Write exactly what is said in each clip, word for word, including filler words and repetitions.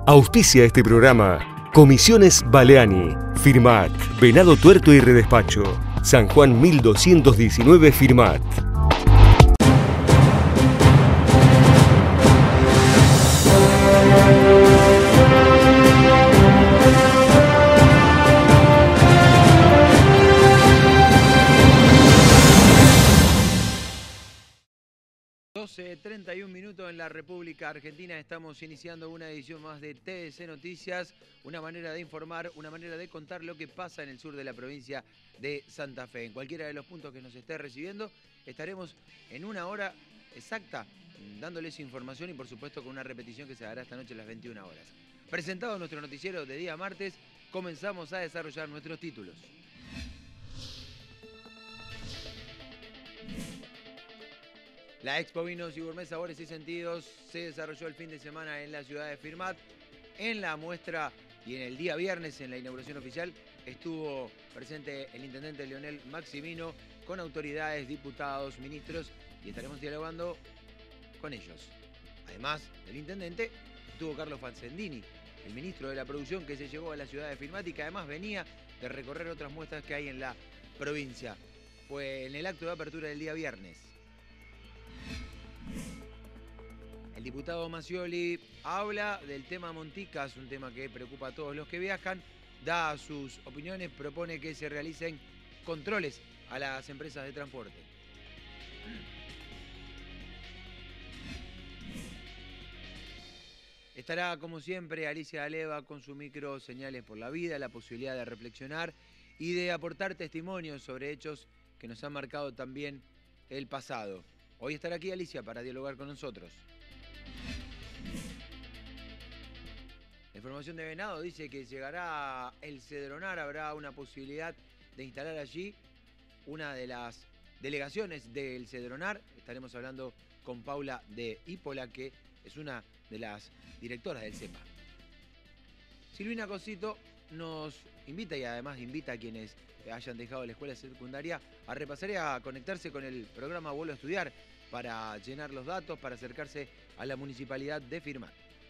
Auspicia este programa Comisiones Baleani, Firmat, Venado Tuerto y Redespacho, San Juan mil doscientos diecinueve Firmat. doce treinta y un minutos en la República Argentina. Estamos iniciando una edición más de T S Noticias, una manera de informar, una manera de contar lo que pasa en el sur de la provincia de Santa Fe. En cualquiera de los puntos que nos esté recibiendo, estaremos en una hora exacta dándoles información y por supuesto con una repetición que se dará esta noche a las veintiuna horas. Presentado nuestro noticiero de día martes, comenzamos a desarrollar nuestros títulos. La Expo Vinos y Gourmet Sabores y Sentidos se desarrolló el fin de semana en la ciudad de Firmat. En la muestra y en el día viernes, en la inauguración oficial, estuvo presente el intendente Leonel Maximino con autoridades, diputados, ministros y estaremos dialogando con ellos. Además del intendente, estuvo Carlos Facendini, el ministro de la Producción que se llegó a la ciudad de Firmat y que además venía de recorrer otras muestras que hay en la provincia. Fue en el acto de apertura del día viernes. El diputado Macioli habla del tema Monticas, un tema que preocupa a todos los que viajan, da sus opiniones, propone que se realicen controles a las empresas de transporte. Estará como siempre Alicia Aleva con su micro Señales por la Vida, la posibilidad de reflexionar y de aportar testimonios sobre hechos que nos han marcado también el pasado. Hoy estará aquí Alicia para dialogar con nosotros. La información de Venado dice que llegará el Cedronar, habrá una posibilidad de instalar allí una de las delegaciones del Cedronar. Estaremos hablando con Paula de Ípola, que es una de las directoras del CEPA. Silvina Cosito nos invita y además invita a quienes hayan dejado la escuela secundaria a repasar y a conectarse con el programa Vuelvo a Estudiar para llenar los datos, para acercarse a la municipalidad de Firmat.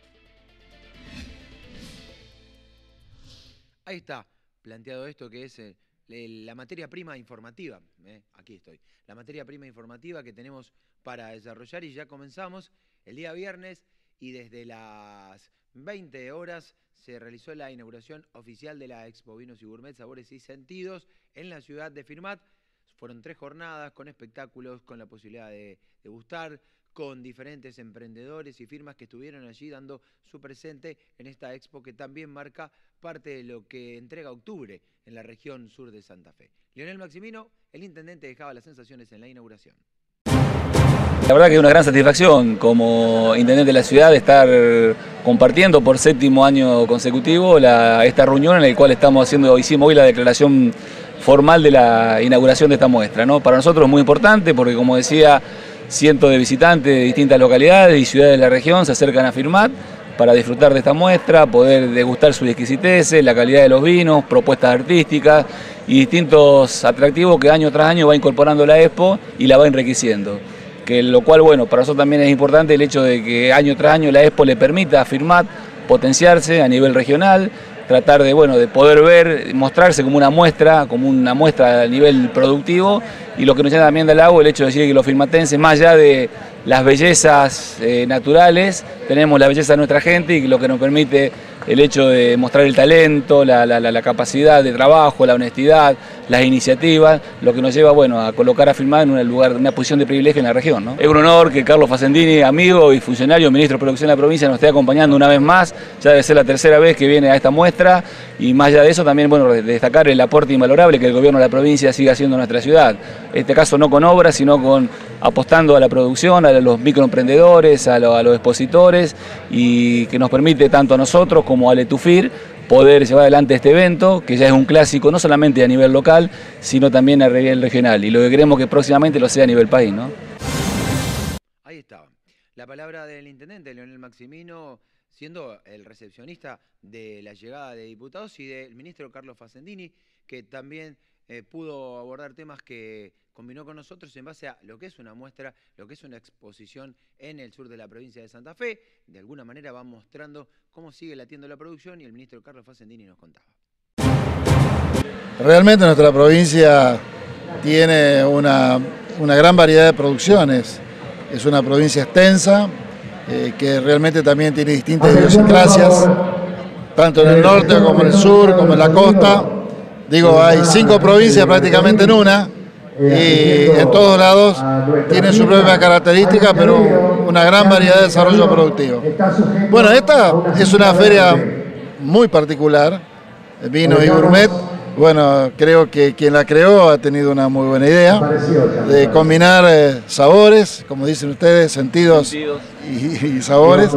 Ahí está planteado esto que es eh, la materia prima informativa. Eh, aquí estoy. La materia prima informativa que tenemos para desarrollar y ya comenzamos el día viernes y desde las veinte horas se realizó la inauguración oficial de la Expo Vinos y Gourmet Sabores y Sentidos en la ciudad de Firmat. Fueron tres jornadas con espectáculos, con la posibilidad de degustar, con diferentes emprendedores y firmas que estuvieron allí dando su presente en esta expo que también marca parte de lo que entrega octubre en la región sur de Santa Fe. Leonel Maximino, el intendente, dejaba las sensaciones en la inauguración. La verdad que es una gran satisfacción como intendente de la ciudad de estar compartiendo por séptimo año consecutivo la, esta reunión en la cual estamos haciendo, hicimos hoy la declaración formal de la inauguración de esta muestra, ¿no? Para nosotros es muy importante porque, como decía, cientos de visitantes de distintas localidades y ciudades de la región se acercan a Firmat para disfrutar de esta muestra, poder degustar sus exquisiteces, la calidad de los vinos, propuestas artísticas y distintos atractivos que año tras año va incorporando la Expo y la va enriqueciendo. Que lo cual, bueno, para nosotros también es importante el hecho de que año tras año la Expo le permita a Firmat potenciarse a nivel regional, tratar de, bueno, de poder ver, mostrarse como una muestra, como una muestra a nivel productivo y lo que nos llena también del agua, el hecho de decir que los firmatenses, más allá de las bellezas eh, naturales, tenemos la belleza de nuestra gente y lo que nos permite el hecho de mostrar el talento, la, la, la capacidad de trabajo, la honestidad, las iniciativas, lo que nos lleva, bueno, a colocar a Firmat en un lugar, una posición de privilegio en la región, ¿no? Es un honor que Carlos Facendini, amigo y funcionario, ministro de Producción de la provincia, nos esté acompañando una vez más. Ya debe ser la tercera vez que viene a esta muestra y más allá de eso también, bueno, destacar el aporte invalorable que el gobierno de la provincia sigue haciendo a nuestra ciudad. En este caso no con obras, sino con apostando a la producción, a los microemprendedores, a, lo, a los expositores y que nos permite tanto a nosotros como a Letufir poder llevar adelante este evento, que ya es un clásico no solamente a nivel local, sino también a nivel regional y lo que queremos que próximamente lo sea a nivel país, ¿no? Ahí estaba. La palabra del intendente Leonel Maximino siendo el recepcionista de la llegada de diputados y del ministro Carlos Facendini, que también eh, pudo abordar temas que combinó con nosotros en base a lo que es una muestra, lo que es una exposición en el sur de la provincia de Santa Fe. De alguna manera va mostrando cómo sigue latiendo la producción y el ministro Carlos Facendini nos contaba. Realmente nuestra provincia tiene una, una gran variedad de producciones. Es una provincia extensa, eh, que realmente también tiene distintas idiosincrasias, tanto en el norte como en el sur, como en la costa. Digo, hay cinco provincias prácticamente en una, y en todos lados tienen su propia característica, pero una gran variedad de desarrollo productivo. Bueno, esta es una feria muy particular, Vinos y Gourmet. Bueno, creo que quien la creó ha tenido una muy buena idea de combinar eh, sabores, como dicen ustedes, sentidos, sentidos. Y, y sabores.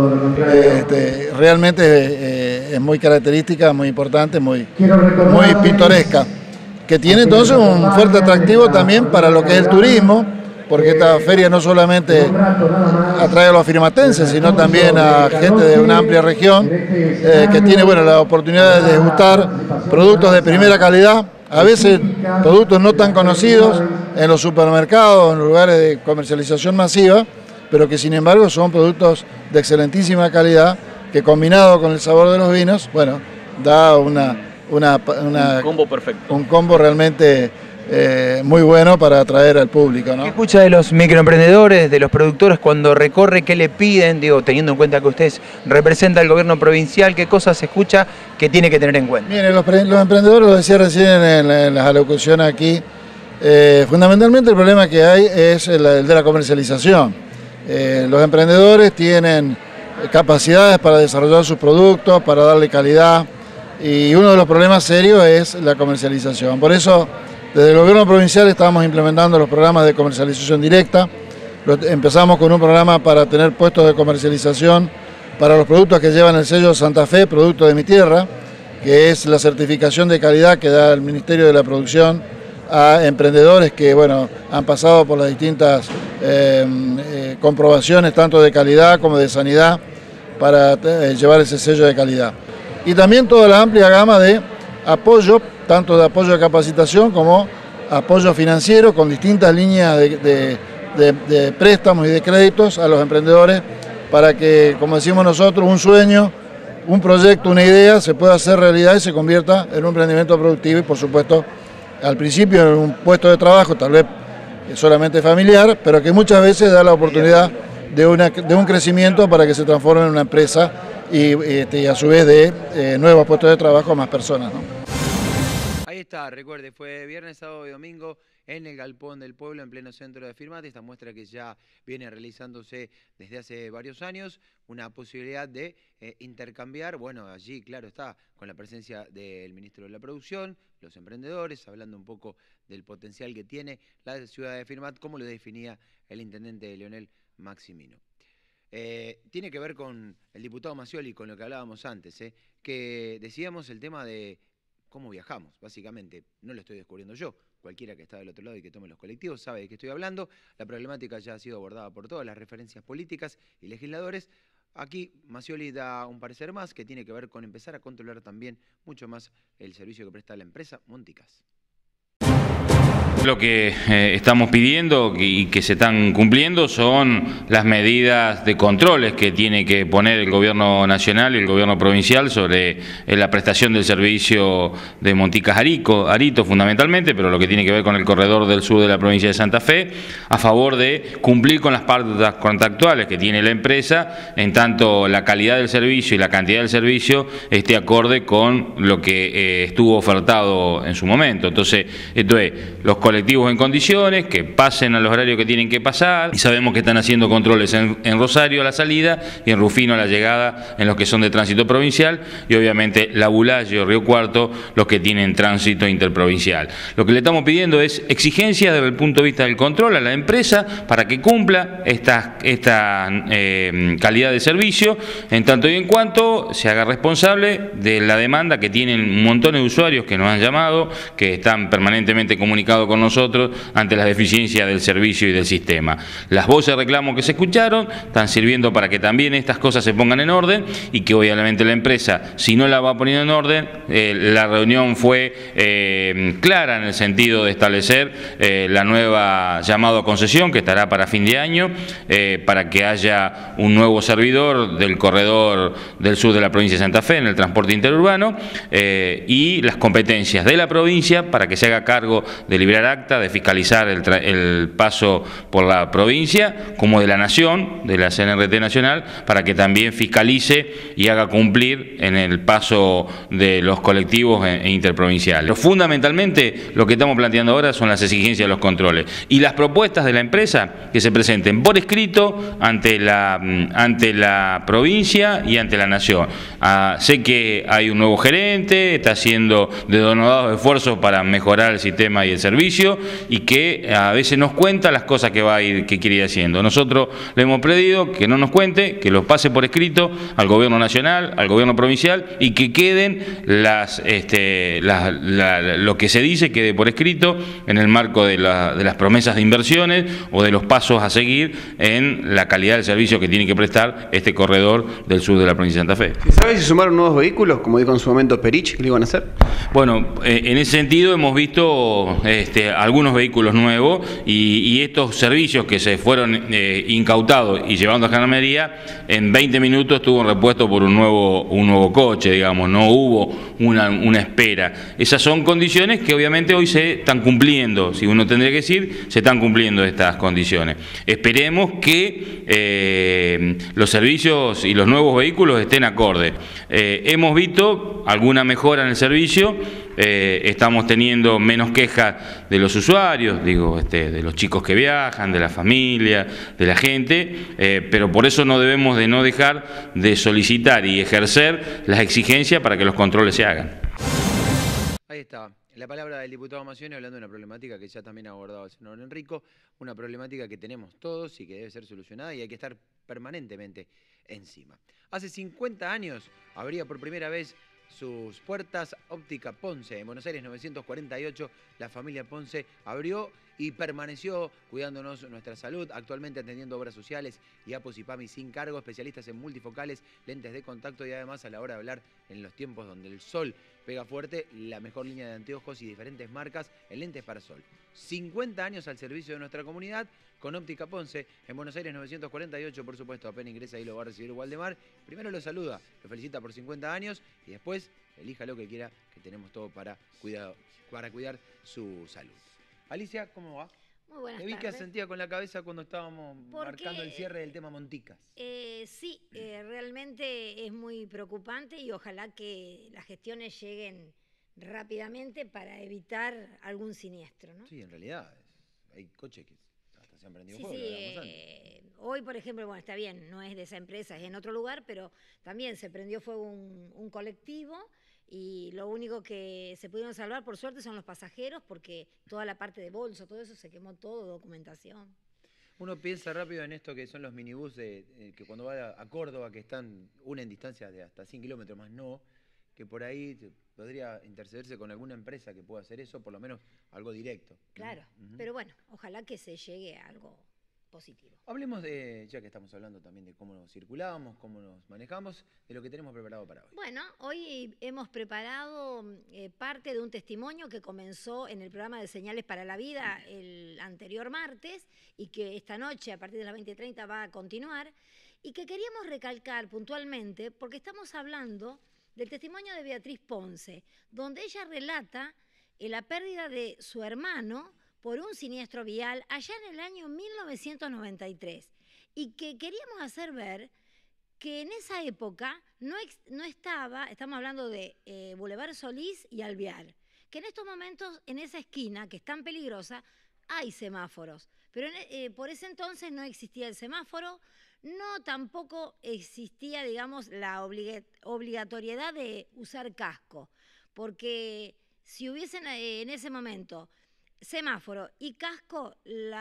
Este, realmente eh, es muy característica, muy importante, muy, muy pintoresca, que tiene entonces un fuerte atractivo también para lo que es el turismo, porque esta feria no solamente atrae a los firmatenses, sino también a gente de una amplia región eh, que tiene bueno, la oportunidad de degustar productos de primera calidad, a veces productos no tan conocidos en los supermercados, en lugares de comercialización masiva, pero que sin embargo son productos de excelentísima calidad, que combinado con el sabor de los vinos, bueno, da una, una, una, un combo perfecto. Un combo realmente Eh, muy bueno para atraer al público, ¿no? ¿Qué escucha de los microemprendedores, de los productores cuando recorre? ¿Qué le piden? Digo, teniendo en cuenta que ustedes representan al gobierno provincial, ¿qué cosas escucha que tiene que tener en cuenta? Miren, los, los emprendedores, lo decía recién en, en las alocuciones aquí, eh, fundamentalmente el problema que hay es el, el de la comercialización. Eh, los emprendedores tienen capacidades para desarrollar sus productos, para darle calidad, y uno de los problemas serios es la comercialización. Por eso, desde el gobierno provincial estamos implementando los programas de comercialización directa. Empezamos con un programa para tener puestos de comercialización para los productos que llevan el sello Santa Fe, producto de mi tierra, que es la certificación de calidad que da el Ministerio de la Producción a emprendedores que bueno, han pasado por las distintas eh, eh, comprobaciones, tanto de calidad como de sanidad, para eh, llevar ese sello de calidad. Y también toda la amplia gama de apoyo, tanto de apoyo de capacitación como apoyo financiero, con distintas líneas de, de, de, de préstamos y de créditos a los emprendedores, para que, como decimos nosotros, un sueño, un proyecto, una idea se pueda hacer realidad y se convierta en un emprendimiento productivo y, por supuesto, al principio en un puesto de trabajo, tal vez solamente familiar, pero que muchas veces da la oportunidad de, una, de un crecimiento para que se transforme en una empresa y, y, y a su vez de eh, nuevos puestos de trabajo a más personas, ¿no? Ahí está, recuerde, fue viernes, sábado y domingo en el Galpón del Pueblo, en pleno centro de Firmat. Esta muestra que ya viene realizándose desde hace varios años, una posibilidad de eh, intercambiar, bueno, allí claro está, con la presencia del ministro de la Producción, los emprendedores, hablando un poco del potencial que tiene la ciudad de Firmat, como lo definía el intendente Leonel Maximino. Eh, tiene que ver con el diputado Macioli, con lo que hablábamos antes, eh, que decíamos el tema de cómo viajamos, básicamente. No lo estoy descubriendo yo. Cualquiera que está del otro lado y que tome los colectivos sabe de qué estoy hablando. La problemática ya ha sido abordada por todas las referencias políticas y legisladores. Aquí Macioli da un parecer más que tiene que ver con empezar a controlar también mucho más el servicio que presta la empresa Monticas. Lo que eh, estamos pidiendo y que se están cumpliendo son las medidas de controles que tiene que poner el gobierno nacional y el gobierno provincial sobre eh, la prestación del servicio de Monticas Arico, Arito fundamentalmente, pero lo que tiene que ver con el corredor del sur de la provincia de Santa Fe, a favor de cumplir con las pautas contractuales que tiene la empresa, en tanto la calidad del servicio y la cantidad del servicio esté acorde con lo que eh, estuvo ofertado en su momento. Entonces, esto es, los colectivos en condiciones, que pasen a los horarios que tienen que pasar, y sabemos que están haciendo controles en, en Rosario a la salida y en Rufino a la llegada en los que son de tránsito provincial, y obviamente La Bulayo, Río Cuarto, los que tienen tránsito interprovincial. Lo que le estamos pidiendo es exigencias desde el punto de vista del control a la empresa para que cumpla esta, esta eh, calidad de servicio, en tanto y en cuanto se haga responsable de la demanda que tienen un montón de usuarios que nos han llamado, que están permanentemente comunicados con con nosotros ante las deficiencias del servicio y del sistema. Las voces de reclamo que se escucharon están sirviendo para que también estas cosas se pongan en orden y que obviamente la empresa, si no la va poniendo en orden, eh, la reunión fue eh, clara en el sentido de establecer eh, la nueva llamado a concesión que estará para fin de año, eh, para que haya un nuevo servidor del corredor del sur de la provincia de Santa Fe en el transporte interurbano, eh, y las competencias de la provincia para que se haga cargo de liberar acta, de fiscalizar el, el paso por la provincia, como de la Nación, de la C N R T Nacional, para que también fiscalice y haga cumplir en el paso de los colectivos e interprovinciales. Pero fundamentalmente lo que estamos planteando ahora son las exigencias de los controles y las propuestas de la empresa que se presenten por escrito ante la, ante la provincia y ante la Nación. Ah, sé que hay un nuevo gerente, está haciendo denodados esfuerzos para mejorar el sistema y el servicio y que a veces nos cuenta las cosas que va a ir, que quiere ir haciendo. Nosotros le hemos pedido que no nos cuente, que los pase por escrito al gobierno nacional, al gobierno provincial y que queden las, este, las, la, lo que se dice quede por escrito en el marco de, la, de las promesas de inversiones o de los pasos a seguir en la calidad del servicio que tiene que prestar este corredor del sur de la provincia de Santa Fe. ¿Sabes si sumaron nuevos vehículos, como dijo en su momento Perich, que le iban a hacer? Bueno, eh, en ese sentido hemos visto este, algunos vehículos nuevos y, y estos servicios que se fueron eh, incautados y llevando a Gendarmería, en veinte minutos tuvo un repuesto por un nuevo, un nuevo coche, digamos, no hubo una, una espera. Esas son condiciones que obviamente hoy se están cumpliendo, si uno tendría que decir, se están cumpliendo estas condiciones. Esperemos que eh, los servicios y los nuevos vehículos estén acordes. Eh, hemos visto alguna mejora en el servicio, eh, estamos teniendo menos quejas de los usuarios, digo, este, de los chicos que viajan, de la familia, de la gente, eh, pero por eso no debemos de no dejar de solicitar y ejercer las exigencias para que los controles se hagan. Ahí está. La palabra del diputado Macione hablando de una problemática que ya también ha abordado el senador Enrico, una problemática que tenemos todos y que debe ser solucionada y hay que estar permanentemente encima. Hace cincuenta años abría por primera vez sus puertas Óptica Ponce. En Buenos Aires novecientos cuarenta y ocho la familia Ponce abrió y permaneció cuidándonos nuestra salud, actualmente atendiendo obras sociales y APOS y PAMI sin cargo, especialistas en multifocales, lentes de contacto y además a la hora de hablar en los tiempos donde el sol pega fuerte, la mejor línea de anteojos y diferentes marcas en lentes para sol. cincuenta años al servicio de nuestra comunidad con Óptica Ponce. En Buenos Aires novecientos cuarenta y ocho, por supuesto, apenas ingresa ahí lo va a recibir Waldemar. Primero lo saluda, lo felicita por cincuenta años y después elija lo que quiera, que tenemos todo para cuidar, para cuidar su salud. Alicia, ¿cómo va? Muy buenas Te vi tardes. que asentía con la cabeza cuando estábamos Porque, marcando el cierre del tema Monticas. Eh, sí, eh, realmente es muy preocupante y ojalá que las gestiones lleguen rápidamente para evitar algún siniestro, ¿no? Sí, en realidad hay coches que hasta se han prendido Sí, fuego. sí, lo hablábamos antes. eh, hoy, por ejemplo, bueno, está bien, no es de esa empresa, es en otro lugar, pero también se prendió fuego un, un colectivo y lo único que se pudieron salvar, por suerte, son los pasajeros porque toda la parte de bolso, todo eso se quemó todo, documentación. Uno piensa rápido en esto que son los minibús de, eh, que cuando va a, a Córdoba, que están una en distancia de hasta cien kilómetros más no, que por ahí te- podría intercederse con alguna empresa que pueda hacer eso, por lo menos algo directo. Claro, Ujú. pero bueno, ojalá que se llegue a algo positivo. Hablemos de, ya que estamos hablando también de cómo nos circulamos, cómo nos manejamos, de lo que tenemos preparado para hoy. Bueno, hoy hemos preparado eh, parte de un testimonio que comenzó en el programa de Señales para la Vida el anterior martes y que esta noche a partir de las veinte treinta va a continuar y que queríamos recalcar puntualmente porque estamos hablando del testimonio de Beatriz Ponce, donde ella relata eh, la pérdida de su hermano por un siniestro vial allá en el año mil novecientos noventa y tres y que queríamos hacer ver que en esa época no, ex, no estaba, estamos hablando de eh, Boulevard Solís y Alvear, que en estos momentos en esa esquina, que es tan peligrosa, hay semáforos, pero en, eh, por ese entonces no existía el semáforo, no tampoco existía, digamos, la obliga, obligatoriedad de usar casco, porque si hubiesen eh, en ese momento semáforo y casco,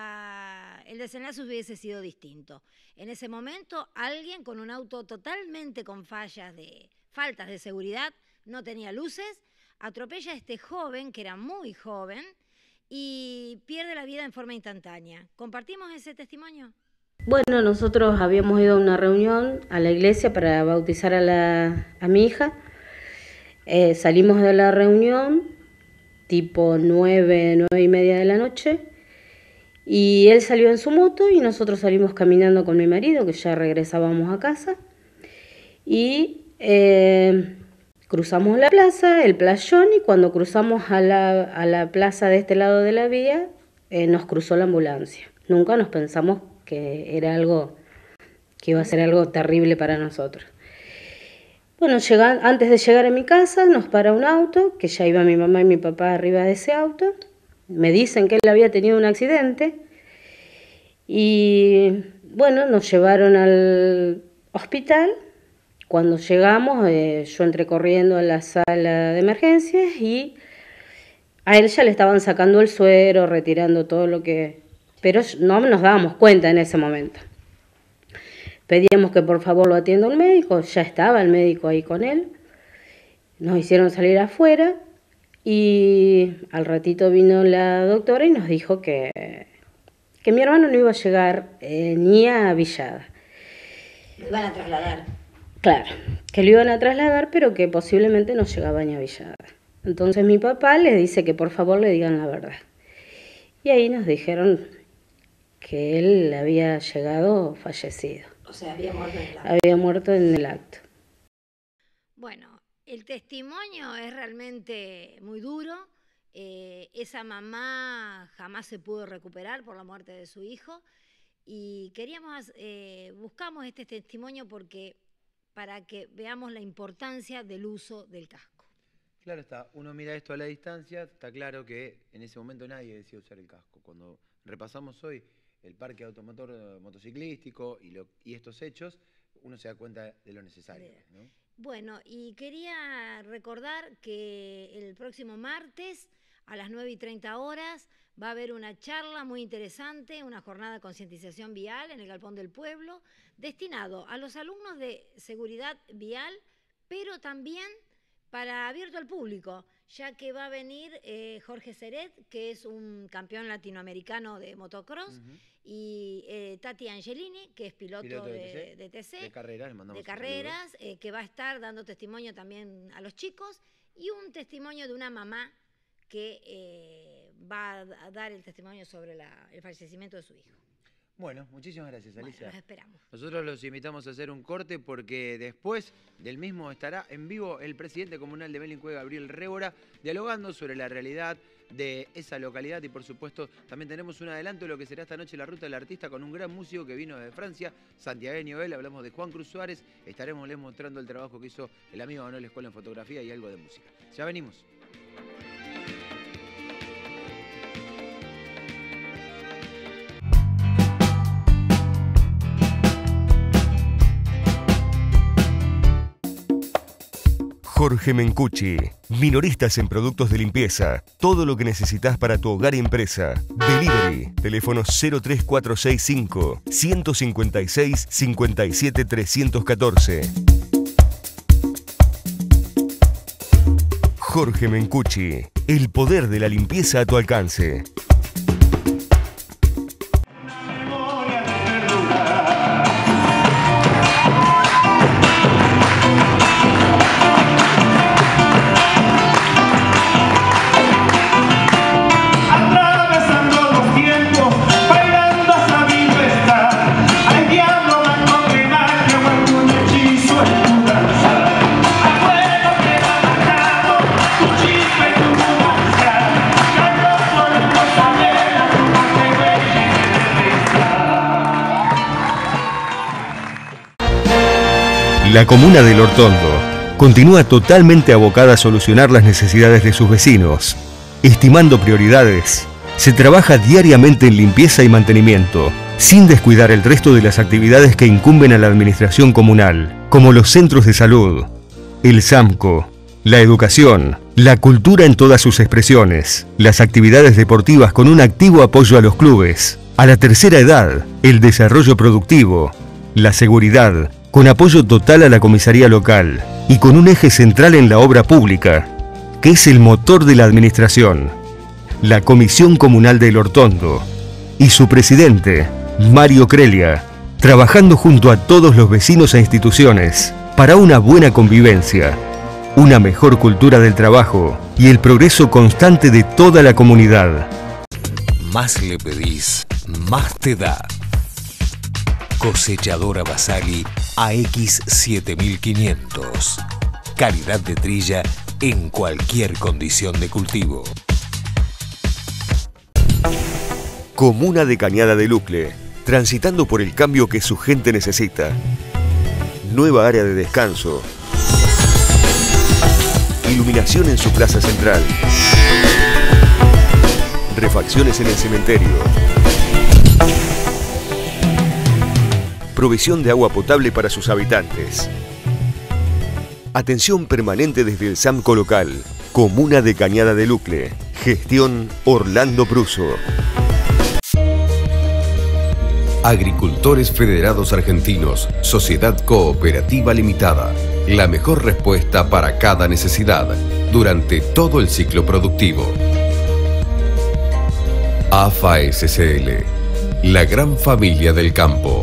la, el desenlace hubiese sido distinto. En ese momento, alguien con un auto totalmente con fallas de faltas de seguridad, no tenía luces, atropella a este joven, que era muy joven, y pierde la vida en forma instantánea. ¿Compartimos ese testimonio? Bueno, nosotros habíamos ido a una reunión a la iglesia para bautizar a, la, a mi hija. Eh, salimos de la reunión tipo nueve, nueve y media de la noche, y él salió en su moto y nosotros salimos caminando con mi marido, que ya regresábamos a casa, y eh, cruzamos la plaza, el playón, y cuando cruzamos a la, a la plaza de este lado de la vía, eh, nos cruzó la ambulancia. Nunca nos pensamos que era algo, que iba a ser algo terrible para nosotros. Bueno, llega, antes de llegar a mi casa nos para un auto, que ya iba mi mamá y mi papá arriba de ese auto. Me dicen que él había tenido un accidente y bueno, nos llevaron al hospital. Cuando llegamos, eh, yo entré corriendo a la sala de emergencias y a él ya le estaban sacando el suero, retirando todo lo que... Pero no nos dábamos cuenta en ese momento. Pedíamos que por favor lo atienda un médico, ya estaba el médico ahí con él. Nos hicieron salir afuera y al ratito vino la doctora y nos dijo que, que mi hermano no iba a llegar eh, ni a Villada. Lo iban a trasladar. Claro, que lo iban a trasladar, pero que posiblemente no llegaba ni a Villada. Entonces mi papá le dice que por favor le digan la verdad. Y ahí nos dijeron que él había llegado fallecido. O sea, había muerto en el acto. Había muerto en el acto. Bueno, el testimonio es realmente muy duro. Eh, esa mamá jamás se pudo recuperar por la muerte de su hijo. Y queríamos, eh, buscamos este testimonio porque para que veamos la importancia del uso del casco. Claro está, uno mira esto a la distancia, está claro que en ese momento nadie decía usar el casco. Cuando repasamos hoy el parque automotor motociclístico y, lo, y estos hechos, uno se da cuenta de lo necesario, ¿no? Bueno, y quería recordar que el próximo martes a las nueve y treinta horas va a haber una charla muy interesante, una jornada de concientización vial en el Galpón del Pueblo, destinado a los alumnos de seguridad vial, pero también para abierto al público, ya que va a venir eh, Jorge Seret, que es un campeón latinoamericano de motocross, uh-huh. y eh, Tati Angelini, que es piloto, piloto de, de T C, de carreras, de carreras eh, que va a estar dando testimonio también a los chicos, y un testimonio de una mamá que eh, va a dar el testimonio sobre la, el fallecimiento de su hijo. Bueno, muchísimas gracias, Alicia. Bueno, los esperamos. Nosotros los invitamos a hacer un corte porque después del mismo estará en vivo el presidente comunal de Melincue, Gabriel Révora, dialogando sobre la realidad de esa localidad y por supuesto también tenemos un adelanto de lo que será esta noche la Ruta del Artista con un gran músico que vino de Francia, santiagueño él, hablamos de Juan Cruz Suárez, estaremos les mostrando el trabajo que hizo el amigo Manuel Escuela en fotografía y algo de música. Ya venimos. Jorge Mencucci, minoristas en productos de limpieza, todo lo que necesitas para tu hogar y empresa. Delivery, teléfono cero tres cuatro seis cinco, uno cinco seis, cinco siete tres uno cuatro. Jorge Mencucci, el poder de la limpieza a tu alcance. La comuna del Hortondo continúa totalmente abocada a solucionar las necesidades de sus vecinos. Estimando prioridades, se trabaja diariamente en limpieza y mantenimiento, sin descuidar el resto de las actividades que incumben a la administración comunal, como los centros de salud, el SAMCO, la educación, la cultura en todas sus expresiones, las actividades deportivas con un activo apoyo a los clubes, a la tercera edad, el desarrollo productivo, la seguridad, con apoyo total a la comisaría local y con un eje central en la obra pública, que es el motor de la administración. la Comisión Comunal del Hortondo y su presidente, Mario Crelia, trabajando junto a todos los vecinos e instituciones para una buena convivencia, una mejor cultura del trabajo y el progreso constante de toda la comunidad. Más le pedís, más te da. Cosechadora Basali A X siete mil quinientos. Calidad de trilla en cualquier condición de cultivo. Comuna de Cañada de Lucle, transitando por el cambio que su gente necesita. Nueva área de descanso. Iluminación en su plaza central. Refacciones en el cementerio. Provisión de agua potable para sus habitantes. Atención permanente desde el SAMCO local. Comuna de Cañada de Lucle. Gestión Orlando Pruso. Agricultores Federados Argentinos, Sociedad Cooperativa Limitada. La mejor respuesta para cada necesidad durante todo el ciclo productivo. AFA S C L, la gran familia del campo.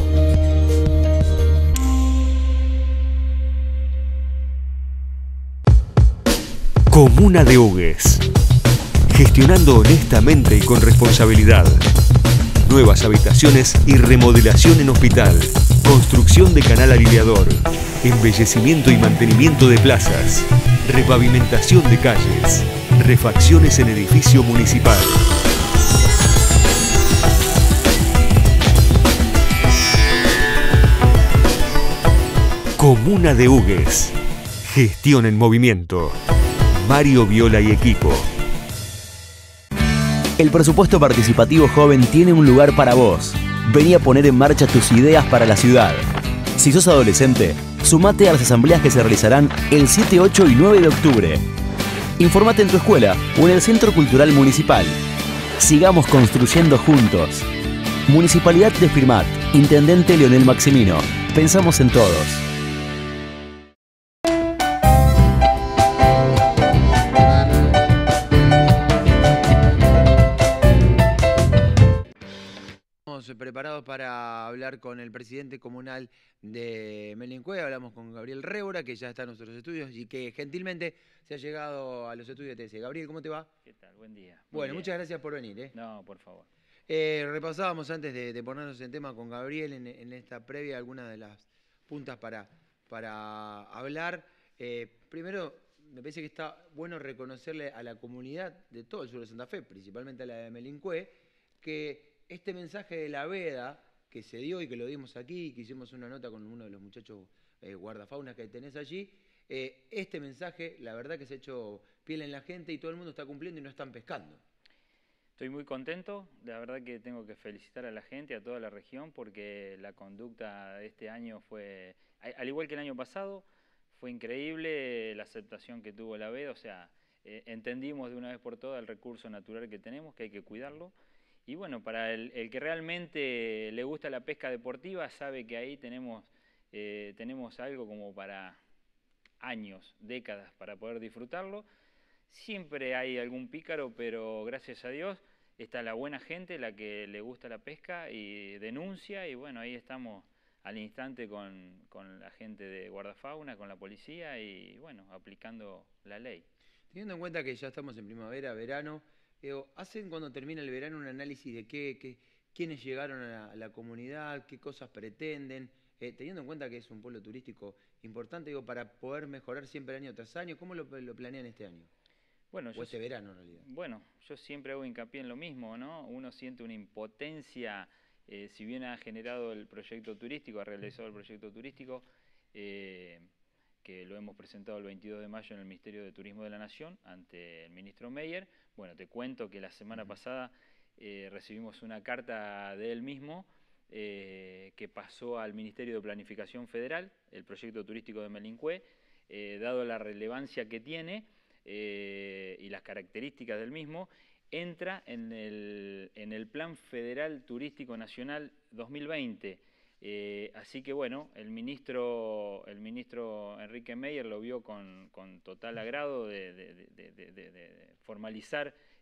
Comuna de Hugues. Gestionando honestamente y con responsabilidad. Nuevas habitaciones y remodelación en hospital. Construcción de canal aliviador. Embellecimiento y mantenimiento de plazas. Repavimentación de calles. Refacciones en edificio municipal. Comuna de Hugues. Gestión en movimiento. Mario Viola y equipo. El presupuesto participativo joven tiene un lugar para vos. Vení a poner en marcha tus ideas para la ciudad. Si sos adolescente, sumate a las asambleas que se realizarán el siete, ocho y nueve de octubre. Informate en tu escuela o en el Centro Cultural Municipal. Sigamos construyendo juntos. Municipalidad de Firmat. Intendente Leonel Maximino. Pensamos en todos. Preparados para hablar con el presidente comunal de Melincue. Hablamos con Gabriel Révora, que ya está en nuestros estudios y que gentilmente se ha llegado a los estudios de T C. Gabriel, ¿cómo te va? ¿Qué tal? Buen día. Bueno, Buen muchas día. gracias por venir. ¿eh? No, por favor. Eh, repasábamos antes de, de ponernos en tema con Gabriel en, en esta previa algunas de las puntas para, para hablar. Eh, primero, me parece que está bueno reconocerle a la comunidad de todo el sur de Santa Fe, principalmente a la de Melincue, que este mensaje de la veda que se dio y que lo dimos aquí, que hicimos una nota con uno de los muchachos eh, guardafaunas que tenés allí, eh, este mensaje, la verdad que se ha hecho piel en la gente y todo el mundo está cumpliendo y no están pescando. Estoy muy contento, la verdad que tengo que felicitar a la gente, a toda la región, porque la conducta de este año fue, al igual que el año pasado, fue increíble la aceptación que tuvo la veda, o sea, eh, entendimos de una vez por todas el recurso natural que tenemos, que hay que cuidarlo. Y bueno, para el, el que realmente le gusta la pesca deportiva, sabe que ahí tenemos, eh, tenemos algo como para años, décadas, para poder disfrutarlo. Siempre hay algún pícaro, pero gracias a Dios está la buena gente, la que le gusta la pesca y denuncia. Y bueno, ahí estamos al instante con, con la gente de guardafauna, con la policía y bueno, aplicando la ley. Teniendo en cuenta que ya estamos en primavera, verano, ¿hacen cuando termina el verano un análisis de qué, qué, quiénes llegaron a la, a la comunidad, qué cosas pretenden? Eh, teniendo en cuenta que es un pueblo turístico importante, digo, para poder mejorar siempre año tras año, ¿cómo lo, lo planean este año? Bueno, o yo, este verano en realidad. Bueno, yo siempre hago hincapié en lo mismo, ¿no? Uno siente una impotencia, eh, si bien ha generado el proyecto turístico, ha realizado el proyecto turístico, eh, que lo hemos presentado el veintidós de mayo en el Ministerio de Turismo de la Nación ante el ministro Meyer. Bueno, te cuento que la semana pasada eh, recibimos una carta de él mismo eh, que pasó al Ministerio de Planificación Federal, el proyecto turístico de Melincue, eh, dado la relevancia que tiene eh, y las características del mismo, entra en el, en el Plan Federal Turístico Nacional dos mil veinte. Eh, así que bueno, el ministro, el ministro Enrique Meyer lo vio con, con total agrado de, de, de, de, de, de formalizar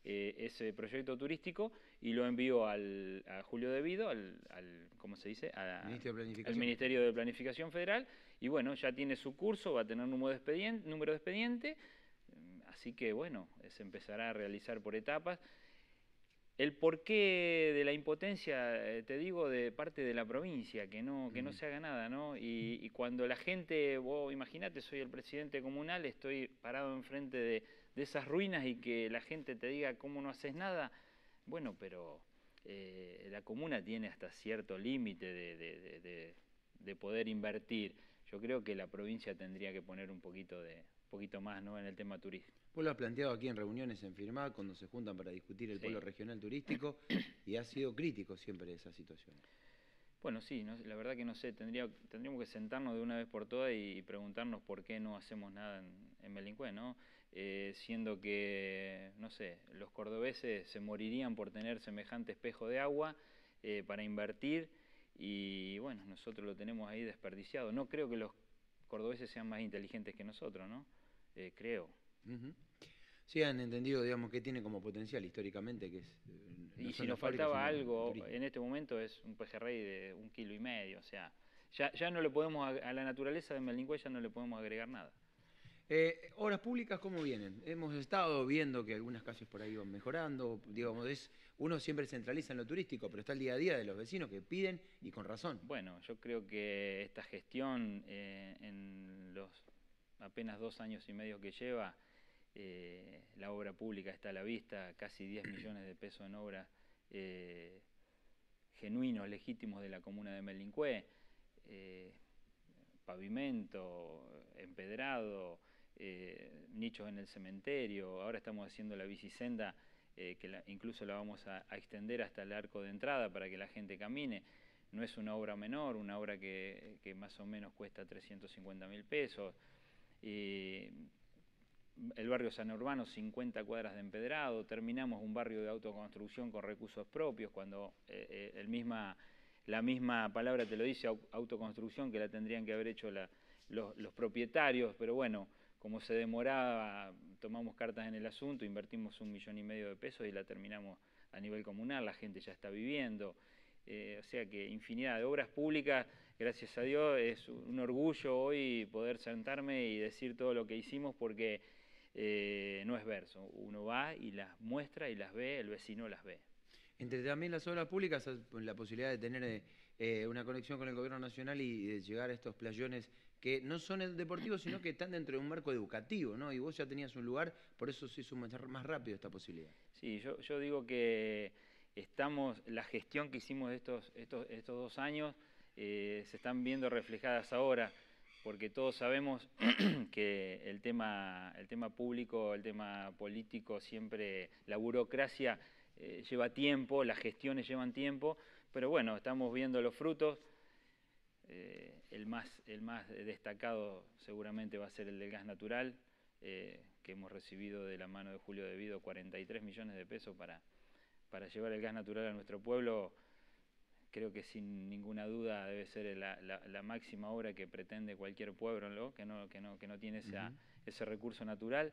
eh, ese proyecto turístico y lo envió al, a Julio Devido, al, al ¿cómo se dice? A, Ministerio de Planificación. al Ministerio de Planificación Federal, y bueno, ya tiene su curso, va a tener número de expediente, número de expediente, así que bueno, se empezará a realizar por etapas. El porqué de la impotencia, eh, te digo, de parte de la provincia, que no, que no se haga nada, ¿no? Y, y cuando la gente, vos imagínate, soy el presidente comunal, estoy parado enfrente de, de esas ruinas y que la gente te diga cómo no haces nada, bueno, pero eh, la comuna tiene hasta cierto límite de, de, de, de, de poder invertir. Yo creo que la provincia tendría que poner un poquito, de, un poquito más, ¿no?, en el tema turístico. Vos lo has planteado aquí en reuniones en Firmat, cuando se juntan para discutir el Sí. polo regional turístico, y ha sido crítico siempre de esa situación. Bueno, sí, no, la verdad que no sé, tendría, tendríamos que sentarnos de una vez por todas y, y preguntarnos por qué no hacemos nada en, en Melincué, ¿no? Eh, siendo que, no sé, los cordobeses se morirían por tener semejante espejo de agua eh, para invertir, y bueno, nosotros lo tenemos ahí desperdiciado. No creo que los cordobeses sean más inteligentes que nosotros, ¿no? Eh, creo. Uh-huh. Sí, han entendido, digamos, que tiene como potencial históricamente, que es... eh, Y no si son nos las fábricas, faltaba sino el algo, turismo. en este momento es un pejerrey de un kilo y medio, o sea, ya, ya no le podemos, ag- a la naturaleza de Melincué ya no le podemos agregar nada. Eh, obras públicas, ¿cómo vienen? Hemos estado viendo que algunas calles por ahí van mejorando, digamos, es, uno siempre centraliza en lo turístico, pero está el día a día de los vecinos que piden y con razón. Bueno, yo creo que esta gestión eh, en los apenas dos años y medio que lleva, eh, la obra pública está a la vista, casi diez millones de pesos en obras eh, genuinos, legítimos de la comuna de Melincué, eh, pavimento, empedrado, eh, nichos en el cementerio, ahora estamos haciendo la bicisenda, eh, que la, incluso la vamos a, a extender hasta el arco de entrada para que la gente camine. No es una obra menor, una obra que, que más o menos cuesta trescientos cincuenta mil pesos. Eh, el barrio San Urbano, cincuenta cuadras de empedrado, terminamos un barrio de autoconstrucción con recursos propios, cuando eh, eh, el misma, la misma palabra te lo dice, au- autoconstrucción, que la tendrían que haber hecho la, los, los propietarios, pero bueno, como se demoraba, tomamos cartas en el asunto, invertimos un millón y medio de pesos y la terminamos a nivel comunal, la gente ya está viviendo. Eh, o sea que infinidad de obras públicas, gracias a Dios, es un orgullo hoy poder sentarme y decir todo lo que hicimos, porque eh, no es verso, uno va y las muestra y las ve, el vecino las ve. Entre también las obras públicas, la posibilidad de tener eh, una conexión con el gobierno nacional y de llegar a estos playones que no son deportivos, sino que están dentro de un marco educativo, ¿no? Y vos ya tenías un lugar, por eso se hizo más, más rápido esta posibilidad. Sí, yo, yo digo que estamos, la gestión que hicimos estos, estos, estos dos años eh, se están viendo reflejadas ahora, porque todos sabemos que el tema, el tema público, el tema político, siempre la burocracia eh, lleva tiempo, las gestiones llevan tiempo, pero bueno, estamos viendo los frutos. Eh, el, más, el más destacado seguramente va a ser el del gas natural, eh, que hemos recibido de la mano de Julio Devido cuarenta y tres millones de pesos para, para llevar el gas natural a nuestro pueblo. Creo que sin ninguna duda debe ser la, la, la máxima obra que pretende cualquier pueblo, ¿no? Que, no, que, no, que no tiene esa, uh-huh. ese recurso natural.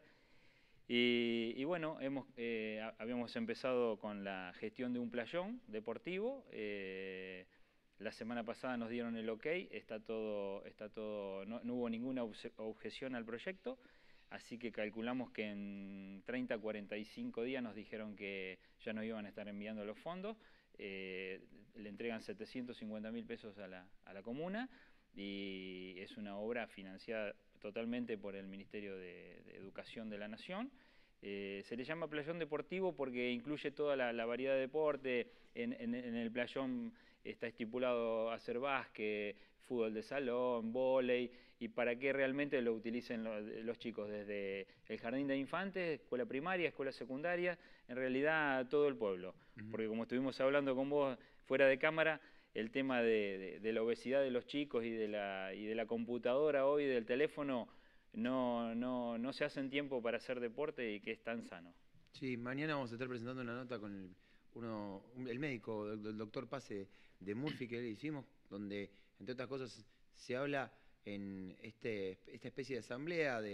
Y, y bueno, hemos, eh, habíamos empezado con la gestión de un playón deportivo. Eh, la semana pasada nos dieron el ok, está todo, está todo, no, no hubo ninguna objeción al proyecto, así que calculamos que en treinta a cuarenta y cinco días nos dijeron que ya nos iban a estar enviando los fondos. Eh, le entregan setecientos cincuenta mil pesos a la, a la comuna, y es una obra financiada totalmente por el Ministerio de, de Educación de la Nación. Eh, se le llama playón deportivo porque incluye toda la, la variedad de deporte. En, en, en el playón está estipulado hacer básquet, fútbol de salón, vóley, y para que realmente lo utilicen los, los chicos desde el jardín de infantes, escuela primaria, escuela secundaria, en realidad todo el pueblo. Uh-huh. Porque como estuvimos hablando con vos fuera de cámara, el tema de, de, de la obesidad de los chicos y de la, y de la computadora hoy, del teléfono, no, no, no se hacen tiempo para hacer deporte, y que es tan sano. Sí, mañana vamos a estar presentando una nota con el, uno, el médico, el doctor Pase de Murphy, que le hicimos, donde, entre otras cosas, se habla en este, esta especie de asamblea de,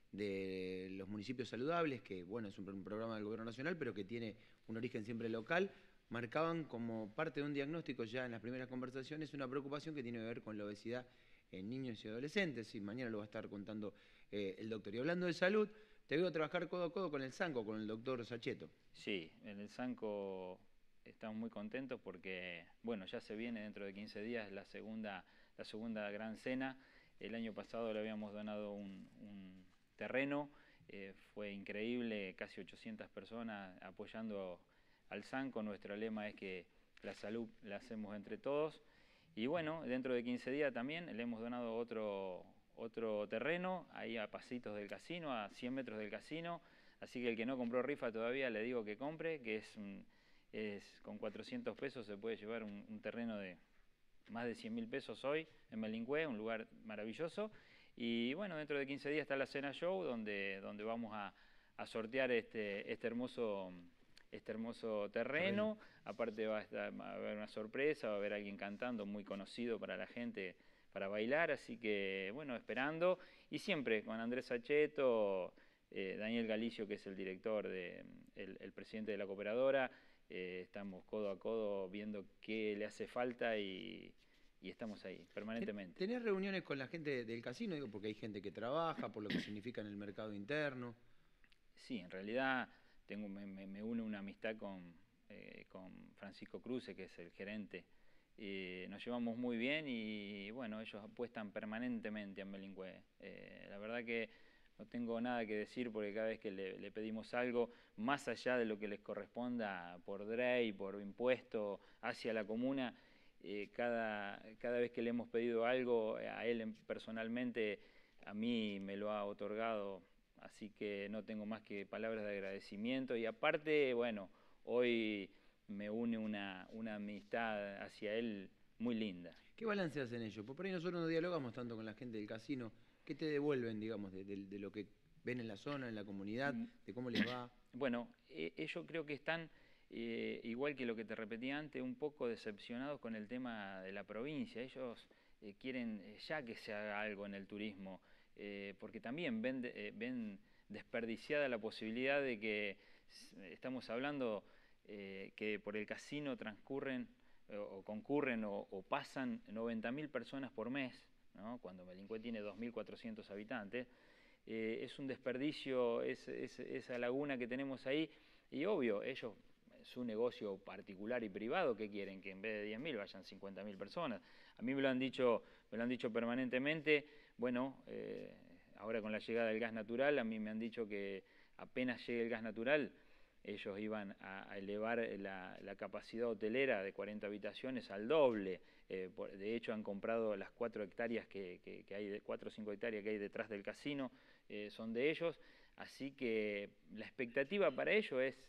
de los municipios saludables, que bueno, es un, un programa del Gobierno Nacional, pero que tiene un origen siempre local, marcaban como parte de un diagnóstico ya en las primeras conversaciones una preocupación que tiene que ver con la obesidad en niños y adolescentes, y mañana lo va a estar contando eh, el doctor. Y hablando de salud, te veo trabajar codo a codo con el SANCO, con el doctor Saccheto. Sí, en el SANCO estamos muy contentos porque, bueno, ya se viene dentro de quince días la segunda, la segunda gran cena. El año pasado le habíamos donado un, un terreno, eh, fue increíble, casi ochocientas personas apoyando al SANCO. Nuestro lema es que la salud la hacemos entre todos. Y bueno, dentro de quince días también le hemos donado otro, otro terreno, ahí a pasitos del casino, a cien metros del casino. Así que el que no compró rifa todavía le digo que compre, que es, un, es con cuatrocientos pesos se puede llevar un, un terreno de más de cien mil pesos hoy en Melincue, un lugar maravilloso. Y bueno, dentro de quince días está la cena show, donde, donde vamos a, a sortear este, este hermoso... este hermoso terreno. Aparte va a, estar, va a haber una sorpresa, va a haber alguien cantando muy conocido para la gente para bailar, así que bueno, esperando, y siempre con Andrés Saccheto, eh, Daniel Galicio, que es el director, de, el, el presidente de la cooperadora, eh, estamos codo a codo viendo qué le hace falta y, y estamos ahí permanentemente. ¿Tenés reuniones con la gente del casino? Digo, porque hay gente que trabaja, por lo que significa en el mercado interno. Sí, en realidad Tengo, me, me une una amistad con, eh, con Francisco Cruce, que es el gerente. Eh, nos llevamos muy bien y bueno, ellos apuestan permanentemente a Melincue. Eh, la verdad que no tengo nada que decir porque cada vez que le, le pedimos algo, más allá de lo que les corresponda por D R E I, por impuesto hacia la comuna, eh, cada, cada vez que le hemos pedido algo a él personalmente, a mí me lo ha otorgado. Así que no tengo más que palabras de agradecimiento y aparte, bueno, hoy me une una, una amistad hacia él muy linda. ¿Qué balance hacen ellos? Porque por ahí nosotros no dialogamos tanto con la gente del casino. ¿Qué te devuelven, digamos, de, de, de lo que ven en la zona, en la comunidad, de cómo les va? Bueno, eh, ellos creo que están, eh, igual que lo que te repetí antes, un poco decepcionados con el tema de la provincia. Ellos eh, quieren ya que se haga algo en el turismo. Eh, porque también ven, eh, ven desperdiciada la posibilidad de que estamos hablando eh, que por el casino transcurren eh, o concurren o, o pasan noventa mil personas por mes, ¿no? Cuando Melincue tiene dos mil cuatrocientos habitantes. Eh, es un desperdicio es, es, esa laguna que tenemos ahí y obvio, ellos, su negocio particular y privado, ¿qué quieren? Que en vez de diez mil vayan cincuenta mil personas. A mí me lo han dicho, me lo han dicho permanentemente. Bueno, eh, ahora con la llegada del gas natural, a mí me han dicho que apenas llegue el gas natural, ellos iban a, a elevar la, la capacidad hotelera de cuarenta habitaciones al doble. Eh, por, de hecho, han comprado las cuatro hectáreas que, que, que hay, cuatro o cinco hectáreas que hay detrás del casino, eh, son de ellos. Así que la expectativa para ellos es,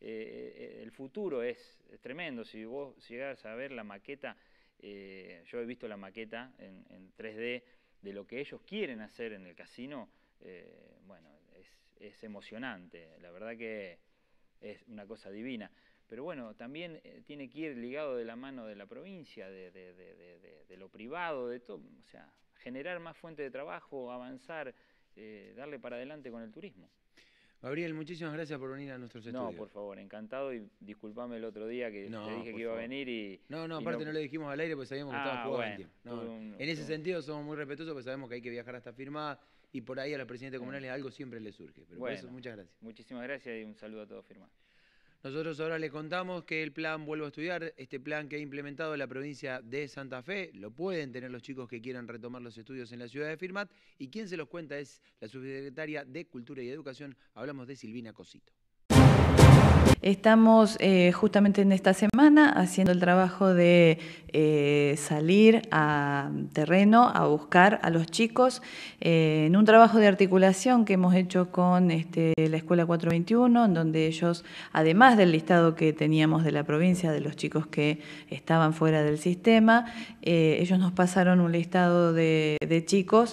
eh, el futuro es, es tremendo. Si vos llegás a ver la maqueta, eh, yo he visto la maqueta en, en tres D, de lo que ellos quieren hacer en el casino, eh, bueno, es, es emocionante, la verdad que es una cosa divina. Pero bueno, también eh, tiene que ir ligado de la mano de la provincia, de, de, de, de, de, de lo privado, de todo, o sea, generar más fuentes de trabajo, avanzar, eh, darle para adelante con el turismo. Gabriel, muchísimas gracias por venir a nuestros estudios. No, por favor, encantado y disculpame el otro día que no, te dije que iba favor. a venir y... No, no, y aparte no... no le dijimos al aire porque sabíamos que ah, estaba jugando bueno, tiempo. No, un, en ese un... sentido somos muy respetuosos porque sabemos que hay que viajar hasta firmada y por ahí a los presidentes comunales bueno. algo siempre les surge. Pero bueno, por eso, muchas gracias. Muchísimas gracias y un saludo a todos firmados. Nosotros ahora le contamos que el plan Vuelvo a Estudiar, este plan que ha implementado la provincia de Santa Fe, lo pueden tener los chicos que quieran retomar los estudios en la ciudad de Firmat, y quien se los cuenta es la subsecretaria de Cultura y Educación, hablamos de Silvina Cosito. Estamos eh, justamente en esta semana haciendo el trabajo de eh, salir a terreno a buscar a los chicos eh, en un trabajo de articulación que hemos hecho con este, la Escuela cuatrocientos veintiuno, en donde ellos, además del listado que teníamos de la provincia de los chicos que estaban fuera del sistema, eh, ellos nos pasaron un listado de, de chicos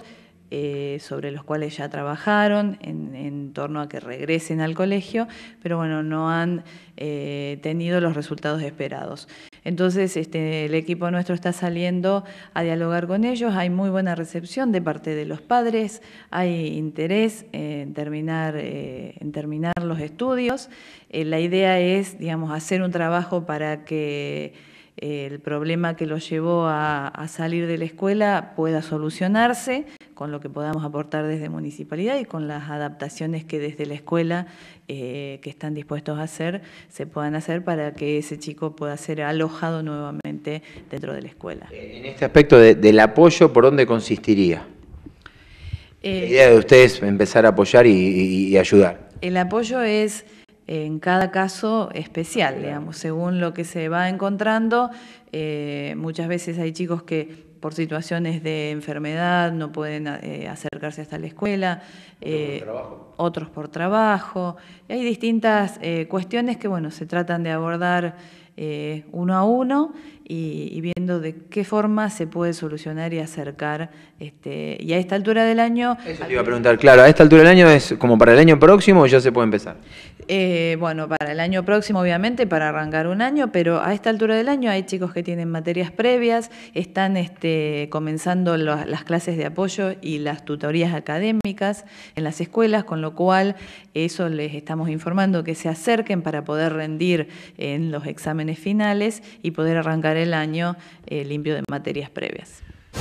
eh, sobre los cuales ya trabajaron en, en torno a que regresen al colegio, pero bueno, no han eh, tenido los resultados esperados. Entonces, este, el equipo nuestro está saliendo a dialogar con ellos, hay muy buena recepción de parte de los padres, hay interés en terminar, eh, en terminar los estudios. Eh, la idea es, digamos, hacer un trabajo para que eh, el problema que los llevó a, a salir de la escuela pueda solucionarse, con lo que podamos aportar desde municipalidad y con las adaptaciones que desde la escuela eh, que están dispuestos a hacer, se puedan hacer para que ese chico pueda ser alojado nuevamente dentro de la escuela. En este aspecto de, del apoyo, ¿por dónde consistiría? Eh, la idea de ustedes empezar a apoyar y, y, y ayudar. El apoyo es en cada caso especial, digamos, según lo que se va encontrando. Eh, muchas veces hay chicos que por situaciones de enfermedad no pueden eh, acercarse hasta la escuela, eh, por trabajo. otros por trabajo. Hay distintas eh, cuestiones que, bueno, se tratan de abordar eh, uno a uno y, y viendo de qué forma se puede solucionar y acercar. Este, y a esta altura del año... Eso te iba a preguntar, claro, ¿a esta altura del año es como para el año próximo o ya se puede empezar? Eh, bueno, para el año próximo, obviamente, para arrancar un año, pero a esta altura del año hay chicos que tienen materias previas, están este, comenzando lo, las clases de apoyo y las tutorías académicas en las escuelas, con lo cual eso les estamos informando que se acerquen para poder rendir en los exámenes finales y poder arrancar el año eh, limpio de materias previas.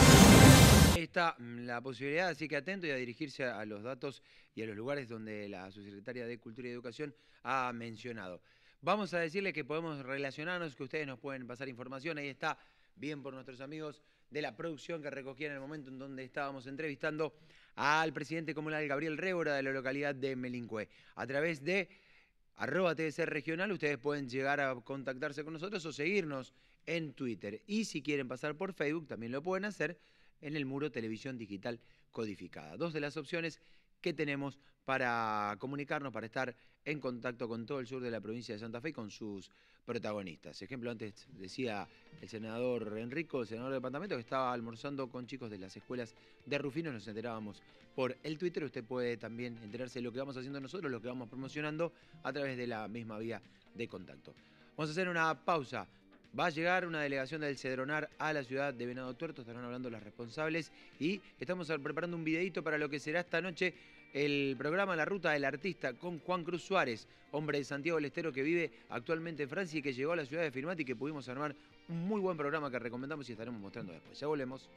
Ahí está la posibilidad, así que atento y a dirigirse a los datos y a los lugares donde la subsecretaria de Cultura y Educación ha mencionado. Vamos a decirles que podemos relacionarnos, que ustedes nos pueden pasar información. Ahí está, bien por nuestros amigos de la producción que recogían el momento en donde estábamos entrevistando al presidente comunal Gabriel Révora de la localidad de Melincue. A través de arroba T V C Regional ustedes pueden llegar a contactarse con nosotros o seguirnos en Twitter. Y si quieren pasar por Facebook también lo pueden hacer en el muro Televisión Digital Codificada. Dos de las opciones que tenemos para comunicarnos, para estar en contacto con todo el sur de la provincia de Santa Fe y con sus protagonistas. Ejemplo, antes decía el senador Enrico, el senador del departamento, que estaba almorzando con chicos de las escuelas de Rufino. Nos enterábamos por el Twitter. Usted puede también enterarse de lo que vamos haciendo nosotros, lo que vamos promocionando a través de la misma vía de contacto. Vamos a hacer una pausa. Va a llegar una delegación del Cedronar a la ciudad de Venado Tuerto, estarán hablando los responsables y estamos preparando un videíto para lo que será esta noche el programa La Ruta del Artista con Juan Cruz Suárez, hombre de Santiago del Estero que vive actualmente en Francia y que llegó a la ciudad de Firmat y que pudimos armar un muy buen programa que recomendamos y estaremos mostrando después. Ya volvemos.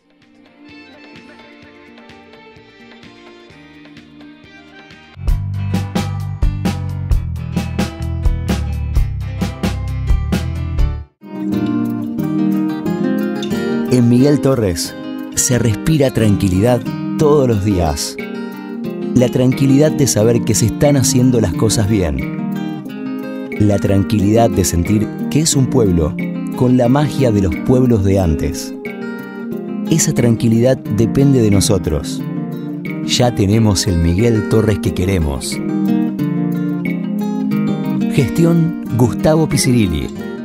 En Miguel Torres se respira tranquilidad todos los días. La tranquilidad de saber que se están haciendo las cosas bien. La tranquilidad de sentir que es un pueblo con la magia de los pueblos de antes. Esa tranquilidad depende de nosotros. Ya tenemos el Miguel Torres que queremos. Gestión Gustavo Picirilli.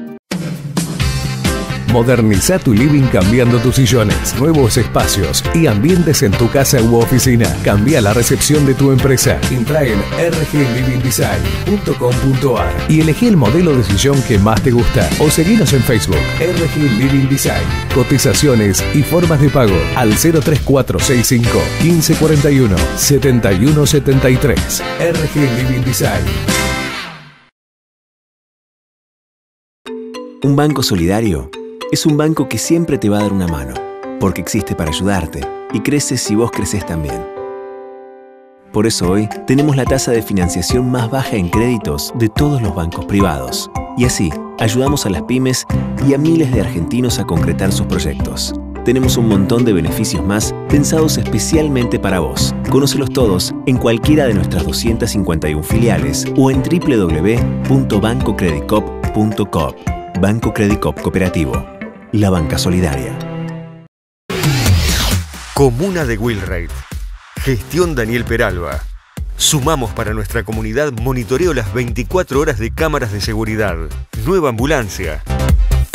Moderniza tu living cambiando tus sillones, nuevos espacios y ambientes en tu casa u oficina. Cambia la recepción de tu empresa. Entra en r g living design punto com punto a r y elegí el modelo de sillón que más te gusta. O seguinos en Facebook, R G Living Design. Cotizaciones y formas de pago al cero tres cuatro seis cinco, quince cuarenta y uno, setenta y uno setenta y tres. R G Living Design. Un banco solidario es un banco que siempre te va a dar una mano, porque existe para ayudarte y crece si vos creces también. Por eso hoy tenemos la tasa de financiación más baja en créditos de todos los bancos privados. Y así, ayudamos a las pymes y a miles de argentinos a concretar sus proyectos. Tenemos un montón de beneficios más pensados especialmente para vos. Conócelos todos en cualquiera de nuestras doscientas cincuenta y una filiales o en w w w punto banco credit cop punto coop. Banco Credit Cop Cooperativo. La banca solidaria. Comuna de Wilreit. Gestión Daniel Peralba. Sumamos para nuestra comunidad monitoreo las veinticuatro horas de cámaras de seguridad. Nueva ambulancia.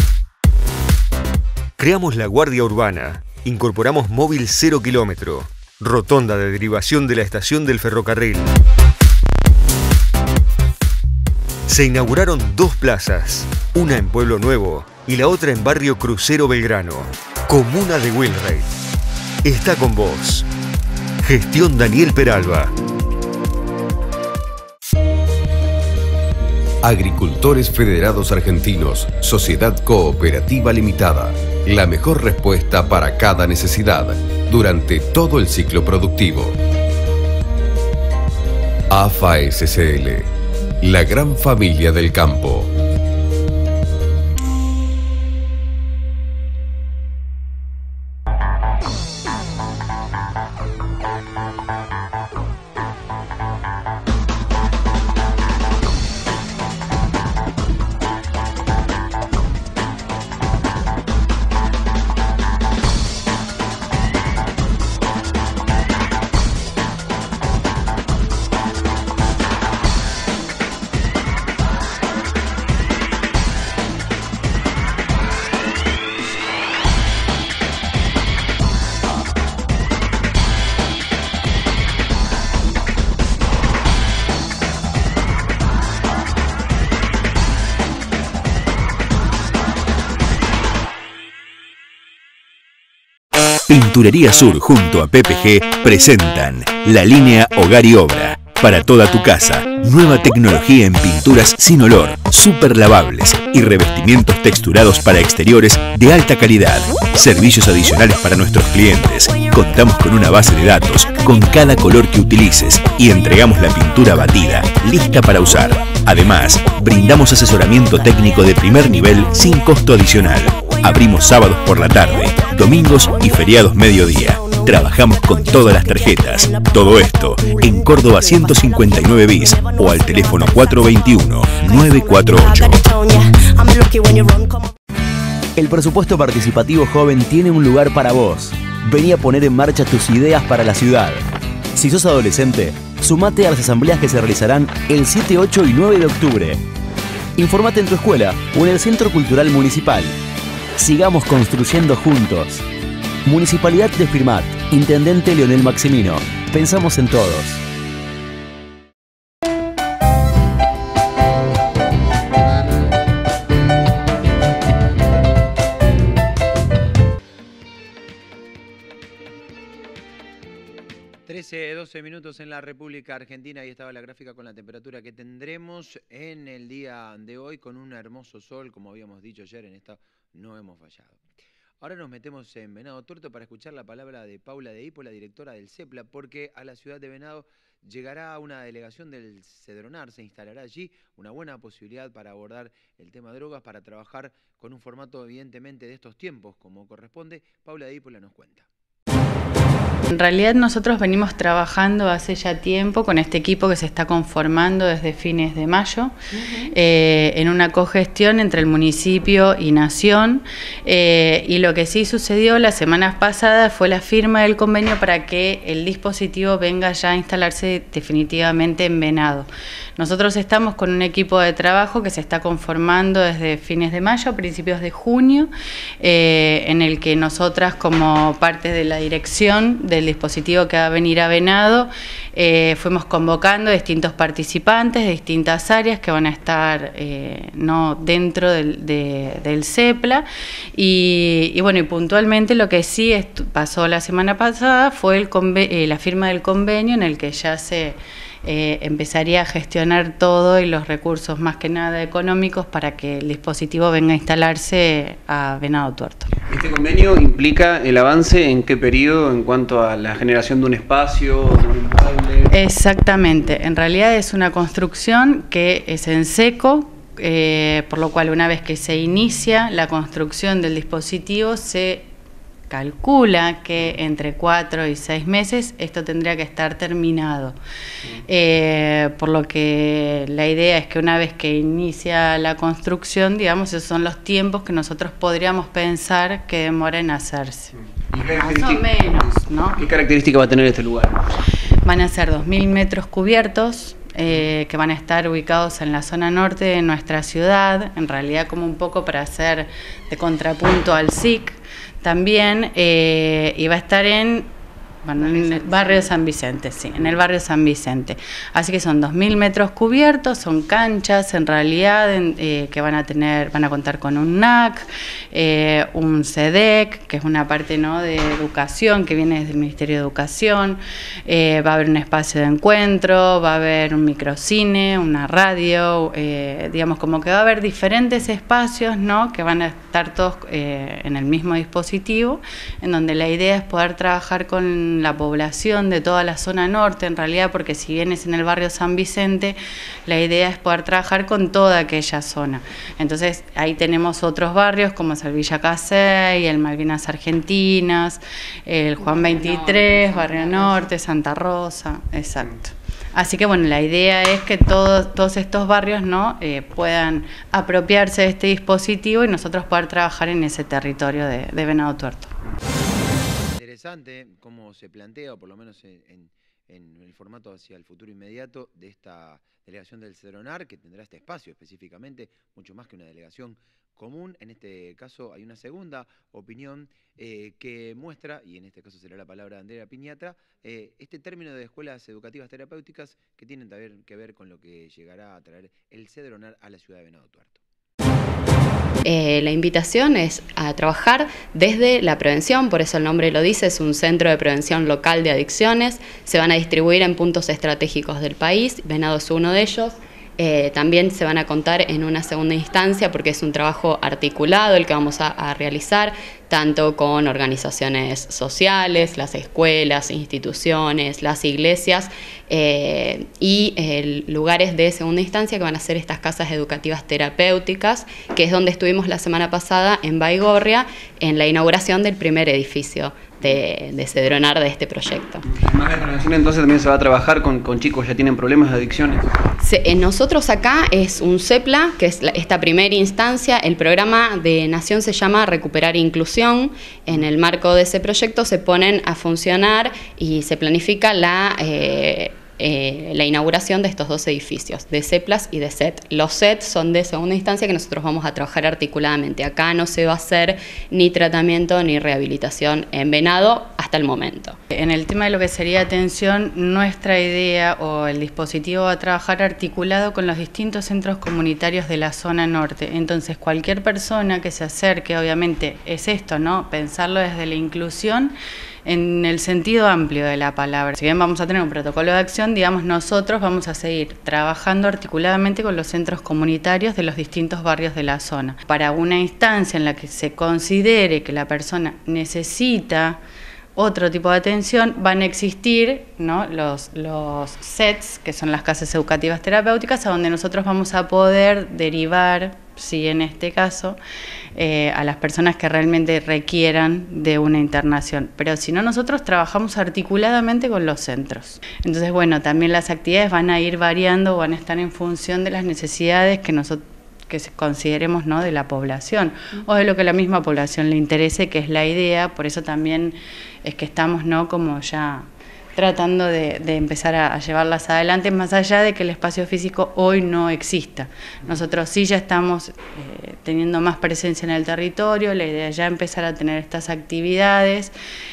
Creamos la Guardia Urbana. Incorporamos móvil cero kilómetro. rotonda de derivación de la estación del ferrocarril. Se inauguraron dos plazas, una en Pueblo Nuevo y la otra en Barrio Crucero Belgrano. Comuna de Wilray. Está con vos. Gestión Daniel Peralba. Agricultores Federados Argentinos, Sociedad Cooperativa Limitada. La mejor respuesta para cada necesidad durante todo el ciclo productivo. A F A S C L, la gran familia del campo. Pinturería Sur junto a P P G presentan la línea Hogar y Obra. Para toda tu casa, nueva tecnología en pinturas sin olor, super lavables y revestimientos texturados para exteriores de alta calidad. Servicios adicionales para nuestros clientes. Contamos con una base de datos con cada color que utilices y entregamos la pintura batida, lista para usar. Además, brindamos asesoramiento técnico de primer nivel sin costo adicional. Abrimos sábados por la tarde, domingos y feriados mediodía. Trabajamos con todas las tarjetas. Todo esto en Córdoba ciento cincuenta y nueve bis o al teléfono cuatro dos uno, nueve cuatro ocho. El presupuesto participativo joven tiene un lugar para vos. Vení a poner en marcha tus ideas para la ciudad. Si sos adolescente, sumate a las asambleas que se realizarán el siete, ocho y nueve de octubre. Informate en tu escuela o en el Centro Cultural Municipal. Sigamos construyendo juntos. Municipalidad de Firmat. Intendente Leonel Maximino. Pensamos en todos. trece, doce minutos en la República Argentina. Ahí estaba la gráfica con la temperatura que tendremos en el día de hoy, con un hermoso sol, como habíamos dicho ayer, en esta no hemos fallado. Ahora nos metemos en Venado Tuerto para escuchar la palabra de Paula de Hipo, la directora del CEPLA, porque a la ciudad de Venado llegará una delegación del Cedronar, se instalará allí, una buena posibilidad para abordar el tema de drogas, para trabajar con un formato evidentemente de estos tiempos, como corresponde. Paula de Hipo nos cuenta. En realidad nosotros venimos trabajando hace ya tiempo con este equipo que se está conformando desde fines de mayo, uh-huh. eh, en una cogestión entre el municipio y Nación, eh, y lo que sí sucedió la semana pasada fue la firma del convenio para que el dispositivo venga ya a instalarse definitivamente en Venado. Nosotros estamos con un equipo de trabajo que se está conformando desde fines de mayo, principios de junio, eh, en el que nosotras, como parte de la dirección del dispositivo que va a venir a Venado, eh, fuimos convocando a distintos participantes de distintas áreas que van a estar eh, no dentro del, de, del CEPLA, y, y bueno, y puntualmente lo que sí pasó la semana pasada fue el eh, la firma del convenio en el que ya se Eh, empezaría a gestionar todo y los recursos más que nada económicos para que el dispositivo venga a instalarse a Venado Tuerto. ¿Este convenio implica el avance en qué periodo en cuanto a la generación de un espacio, de un inmueble? Exactamente, en realidad es una construcción que es en seco, eh, por lo cual una vez que se inicia la construcción del dispositivo se calcula que entre cuatro y seis meses esto tendría que estar terminado. Eh, por lo que la idea es que una vez que inicia la construcción, digamos, esos son los tiempos que nosotros podríamos pensar que demora en hacerse. Más o menos, ¿no? ¿Qué característica va a tener este lugar? Van a ser dos mil metros cubiertos, eh, que van a estar ubicados en la zona norte de nuestra ciudad, en realidad como un poco para hacer de contrapunto al S I C. También eh, y va a estar en Bueno, en el barrio San Vicente, sí, en el barrio San Vicente. Así que son dos mil metros cubiertos, son canchas en realidad en, eh, que van a tener, van a contar con un N A C, eh, un C E D E C, que es una parte, ¿no?, de educación que viene desde el Ministerio de Educación, eh, va a haber un espacio de encuentro, va a haber un microcine, una radio, eh, digamos como que va a haber diferentes espacios, ¿no?, que van a estar todos eh, en el mismo dispositivo, en donde la idea es poder trabajar con la población de toda la zona norte, en realidad, porque si bien es en el barrio San Vicente, la idea es poder trabajar con toda aquella zona. Entonces ahí tenemos otros barrios como es el Villa Casey, el Malvinas Argentinas, el Juan veintitrés, Barrio Norte, Santa Rosa, exacto. Así que bueno, la idea es que todos, todos estos barrios, ¿no?, eh, puedan apropiarse de este dispositivo y nosotros poder trabajar en ese territorio de, de Venado Tuerto. Interesante cómo se plantea, o por lo menos en, en el formato hacia el futuro inmediato de esta delegación del Cedronar, que tendrá este espacio específicamente, mucho más que una delegación común. En este caso hay una segunda opinión eh, que muestra, y en este caso será la palabra de Andrea Piñatra, eh, este término de escuelas educativas terapéuticas que tienen que ver con lo que llegará a traer el Cedronar a la ciudad de Venado Tuerto. Eh, la invitación es a trabajar desde la prevención, por eso el nombre lo dice, es un centro de prevención local de adicciones, se van a distribuir en puntos estratégicos del país, Venado es uno de ellos. Eh, también se van a contar en una segunda instancia porque es un trabajo articulado el que vamos a, a realizar, tanto con organizaciones sociales, las escuelas, instituciones, las iglesias eh, y eh, lugares de segunda instancia que van a ser estas casas educativas terapéuticas, que es donde estuvimos la semana pasada en Baigorria en la inauguración del primer edificio de, de Cedronar de este proyecto. Además de prevención, entonces también se va a trabajar con, con chicos que ya tienen problemas de adicciones. Se, eh, nosotros acá es un CEPLA, que es la, esta primera instancia. El programa de Nación se llama Recuperar Inclusión. En el marco de ese proyecto se ponen a funcionar y se planifica la... Eh, Eh, la inauguración de estos dos edificios, de CEPLAS y de C E T. Los C E T son de segunda instancia que nosotros vamos a trabajar articuladamente. Acá no se va a hacer ni tratamiento ni rehabilitación en Venado hasta el momento. En el tema de lo que sería atención, nuestra idea o el dispositivo va a trabajar articulado con los distintos centros comunitarios de la zona norte. Entonces cualquier persona que se acerque, obviamente es esto, ¿no?, pensarlo desde la inclusión en el sentido amplio de la palabra. Si bien vamos a tener un protocolo de acción, digamos, nosotros vamos a seguir trabajando articuladamente con los centros comunitarios de los distintos barrios de la zona. Para una instancia en la que se considere que la persona necesita otro tipo de atención, van a existir, ¿no?, los, los C E Ts, que son las casas educativas terapéuticas, a donde nosotros vamos a poder derivar, sí, en este caso, eh, a las personas que realmente requieran de una internación. Pero si no, nosotros trabajamos articuladamente con los centros. Entonces, bueno, también las actividades van a ir variando, van a estar en función de las necesidades que nosotros que consideremos, ¿no?, de la población o de lo que a la misma población le interese, que es la idea. Por eso también es que estamos, ¿no?, como ya tratando de, de empezar a, a llevarlas adelante, más allá de que el espacio físico hoy no exista. Nosotros sí ya estamos eh, teniendo más presencia en el territorio, la idea es ya empezar a tener estas actividades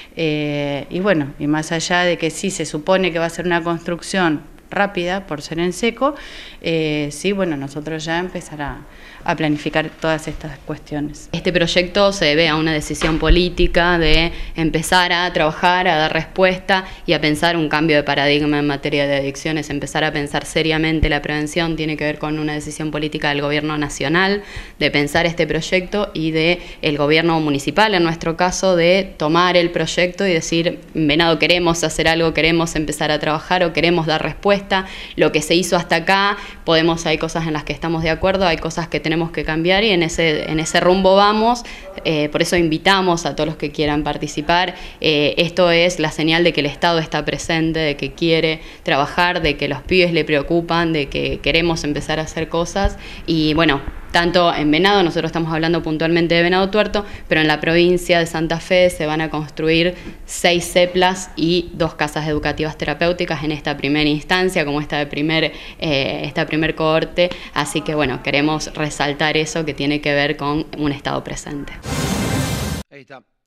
eh, y bueno, y más allá de que sí se supone que va a ser una construcción rápida por ser en seco, eh, sí, bueno, nosotros ya empezar a, a planificar todas estas cuestiones. Este proyecto se debe a una decisión política de empezar a trabajar, a dar respuesta y a pensar un cambio de paradigma en materia de adicciones, empezar a pensar seriamente la prevención. Tiene que ver con una decisión política del gobierno nacional de pensar este proyecto y de el gobierno municipal, en nuestro caso, de tomar el proyecto y decir, Venado, queremos hacer algo, queremos empezar a trabajar o queremos dar respuesta. Lo que se hizo hasta acá, podemos, hay cosas en las que estamos de acuerdo, hay cosas que tenemos que cambiar y en ese, en ese rumbo vamos. Eh, por eso invitamos a todos los que quieran participar. Eh, esto es la señal de que el Estado está presente, de que quiere trabajar, de que los pibes le preocupan, de que queremos empezar a hacer cosas. Y bueno, tanto en Venado, nosotros estamos hablando puntualmente de Venado Tuerto, pero en la provincia de Santa Fe se van a construir seis CEPLAS y dos casas educativas terapéuticas en esta primera instancia, como esta de primer, eh, esta primer cohorte. Así que bueno, queremos resaltar eso que tiene que ver con un Estado presente. Ahí está.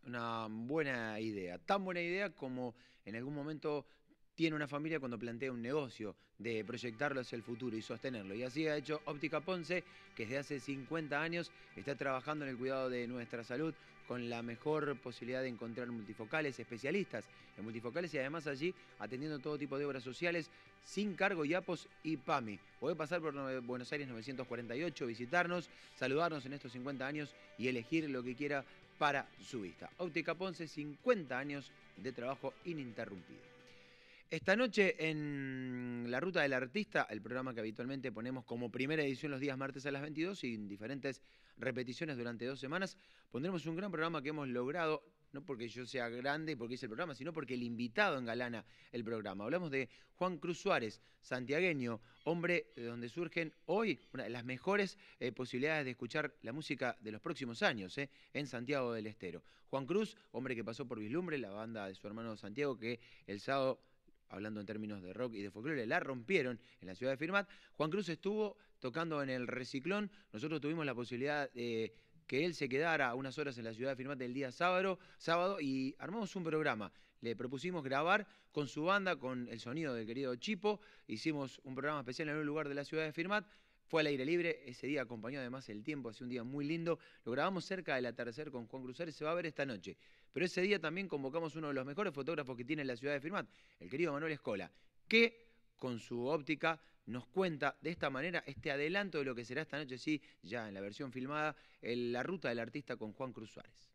una buena idea. Tan buena idea como en algún momento tiene una familia cuando plantea un negocio, de proyectarlo hacia el futuro y sostenerlo. Y así ha hecho Óptica Ponce, que desde hace cincuenta años está trabajando en el cuidado de nuestra salud con la mejor posibilidad de encontrar multifocales, especialistas en multifocales y además allí atendiendo todo tipo de obras sociales sin cargo, y APOS y PAMI. Puede pasar por Buenos Aires novecientos cuarenta y ocho, visitarnos, saludarnos en estos cincuenta años y elegir lo que quiera para su vista. Óptica Ponce, cincuenta años de trabajo ininterrumpido. Esta noche en La Ruta del Artista, el programa que habitualmente ponemos como primera edición los días martes a las veintidós y en diferentes repeticiones durante dos semanas, pondremos un gran programa que hemos logrado, no porque yo sea grande y porque hice el programa, sino porque el invitado engalana el programa. Hablamos de Juan Cruz Suárez, santiagueño, hombre de donde surgen hoy una de las mejores eh, posibilidades de escuchar la música de los próximos años eh, en Santiago del Estero. Juan Cruz, hombre que pasó por Vislumbre, la banda de su hermano Santiago, que el sábado, hablando en términos de rock y de folclore, la rompieron en la ciudad de Firmat. Juan Cruz estuvo tocando en el Reciclón. Nosotros tuvimos la posibilidad de que él se quedara unas horas en la ciudad de Firmat el día sábado, sábado y armamos un programa. Le propusimos grabar con su banda, con el sonido del querido Chipo. Hicimos un programa especial en un lugar de la ciudad de Firmat. Fue al aire libre, ese día acompañó además el tiempo, hace un día muy lindo. Lo grabamos cerca del atardecer con Juan Cruz Suárez, se va a ver esta noche. Pero ese día también convocamos uno de los mejores fotógrafos que tiene la ciudad de Firmat, el querido Manuel Escola, que con su óptica nos cuenta de esta manera este adelanto de lo que será esta noche, sí, ya en la versión filmada, en La Ruta del Artista con Juan Cruz Suárez.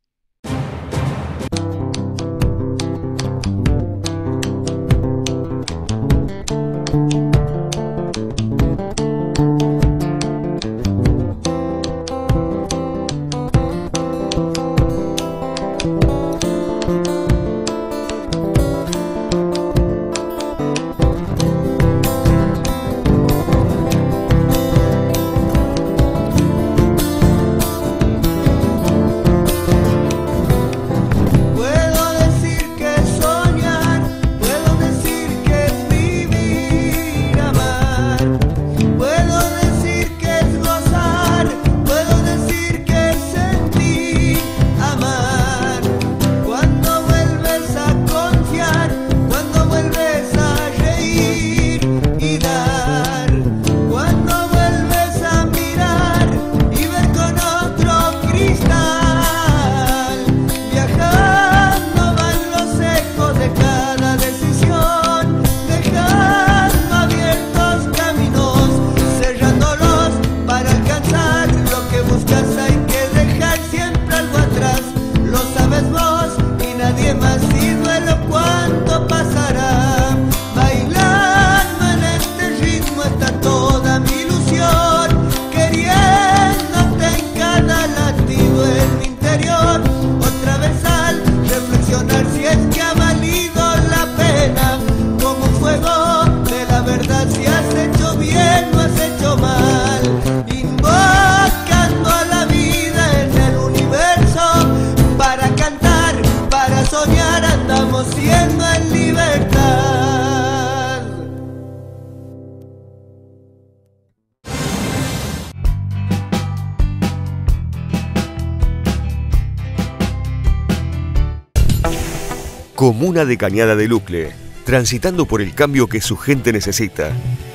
Comuna de Cañada de Lucle, transitando por el cambio que su gente necesita.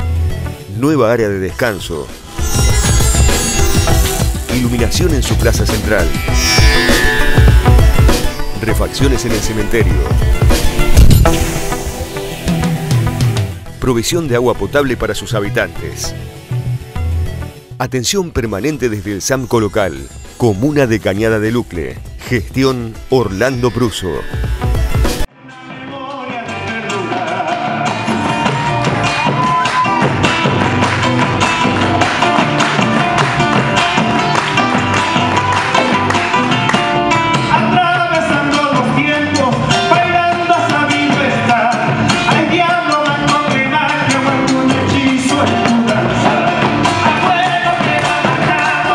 Nueva área de descanso. Iluminación en su plaza central. Refacciones en el cementerio. Provisión de agua potable para sus habitantes. Atención permanente desde el SAMCO local. Comuna de Cañada de Lucle. Gestión Orlando Pruso.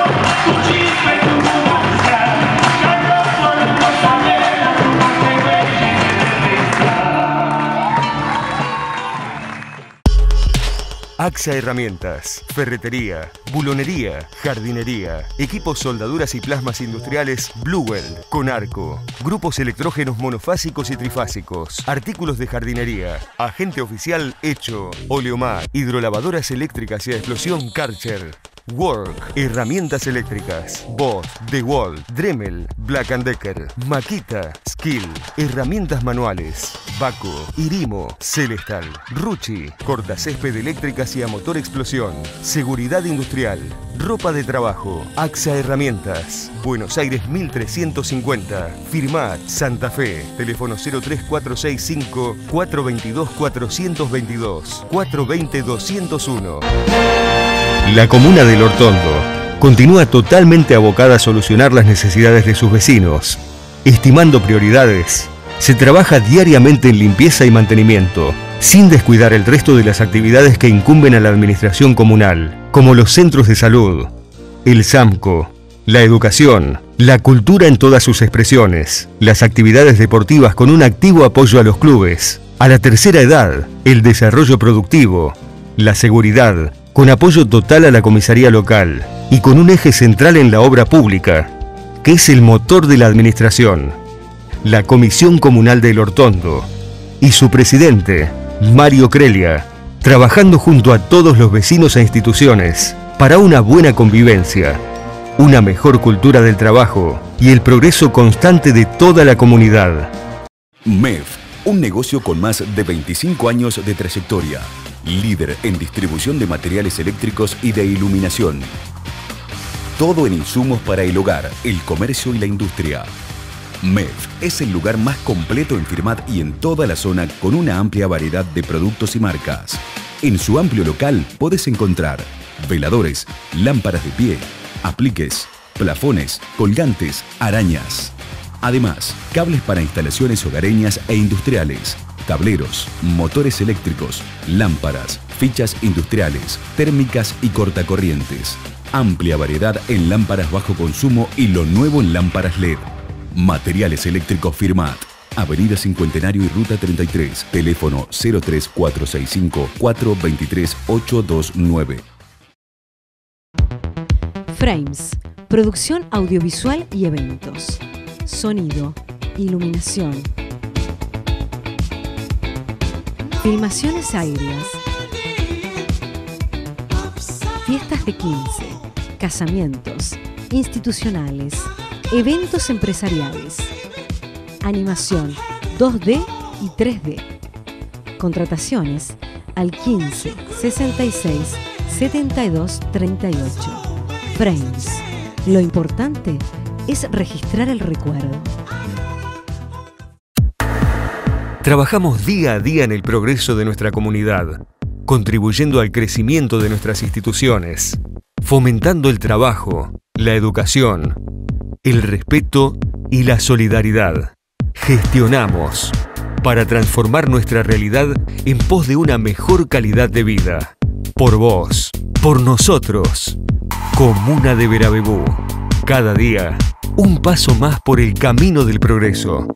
Thank you. AXA Herramientas, ferretería, bulonería, jardinería, equipos soldaduras y plasmas industriales Bluewell, Conarco, grupos electrógenos monofásicos y trifásicos, artículos de jardinería, agente oficial Hecho, Oleomar, hidrolavadoras eléctricas y a explosión Karcher. Work, herramientas eléctricas, Bosch, DeWalt, Dremel, Black and Decker, Makita, Skill, herramientas manuales, Baco, Irimo, Celestal, Rucci, cortacésped eléctricas y a motor explosión, seguridad industrial, ropa de trabajo, AXA Herramientas, Buenos Aires mil trescientos cincuenta, Firmat, Santa Fe, teléfono cero tres cuatro seis cinco, cuatro dos dos, cuatro dos dos, cuatro dos cero, dos cero uno. La comuna del Hortondo continúa totalmente abocada a solucionar las necesidades de sus vecinos. Estimando prioridades, se trabaja diariamente en limpieza y mantenimiento, sin descuidar el resto de las actividades que incumben a la administración comunal, como los centros de salud, el SAMCO, la educación, la cultura en todas sus expresiones, las actividades deportivas con un activo apoyo a los clubes, a la tercera edad, el desarrollo productivo, la seguridad, con apoyo total a la comisaría local y con un eje central en la obra pública, que es el motor de la administración, la Comisión Comunal del Hortondo y su presidente, Mario Crelia, trabajando junto a todos los vecinos e instituciones para una buena convivencia, una mejor cultura del trabajo y el progreso constante de toda la comunidad. M E F, un negocio con más de veinticinco años de trayectoria. Líder en distribución de materiales eléctricos y de iluminación. Todo en insumos para el hogar, el comercio y la industria. M E F es el lugar más completo en Firmat y en toda la zona con una amplia variedad de productos y marcas. En su amplio local podés encontrar veladores, lámparas de pie, apliques, plafones, colgantes, arañas. Además, cables para instalaciones hogareñas e industriales. Tableros, motores eléctricos, lámparas, fichas industriales, térmicas y cortacorrientes. Amplia variedad en lámparas bajo consumo y lo nuevo en lámparas L E D. Materiales eléctricos Firmat. Avenida Cincuentenario y Ruta treinta y tres. Teléfono cero tres cuatro seis cinco, cuatro dos tres, ocho dos nueve. Frames. Producción audiovisual y eventos. Sonido. Iluminación. Filmaciones aéreas, fiestas de quince, casamientos, institucionales, eventos empresariales, animación dos D y tres D. Contrataciones al quince, sesenta y seis, setenta y dos, treinta y ocho. Frames. Lo importante es registrar el recuerdo. Trabajamos día a día en el progreso de nuestra comunidad, contribuyendo al crecimiento de nuestras instituciones, fomentando el trabajo, la educación, el respeto y la solidaridad. Gestionamos para transformar nuestra realidad en pos de una mejor calidad de vida. Por vos, por nosotros. Comuna de Verabebú. Cada día, un paso más por el camino del progreso.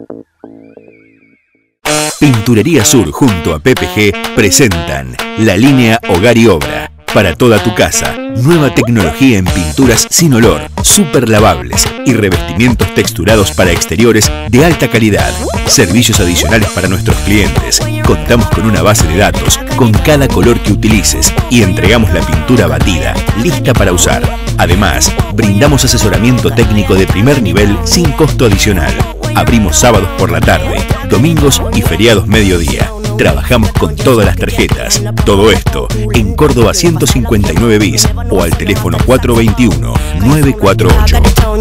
Pinturería Sur junto a P P G presentan la línea Hogar y Obra. Para toda tu casa, nueva tecnología en pinturas sin olor, super lavables y revestimientos texturados para exteriores de alta calidad. Servicios adicionales para nuestros clientes. Contamos con una base de datos con cada color que utilices y entregamos la pintura batida, lista para usar. Además, brindamos asesoramiento técnico de primer nivel sin costo adicional. Abrimos sábados por la tarde, domingos y feriados mediodía. Trabajamos con todas las tarjetas. Todo esto en Córdoba ciento cincuenta y nueve bis o al teléfono cuatro dos uno, nueve cuatro ocho.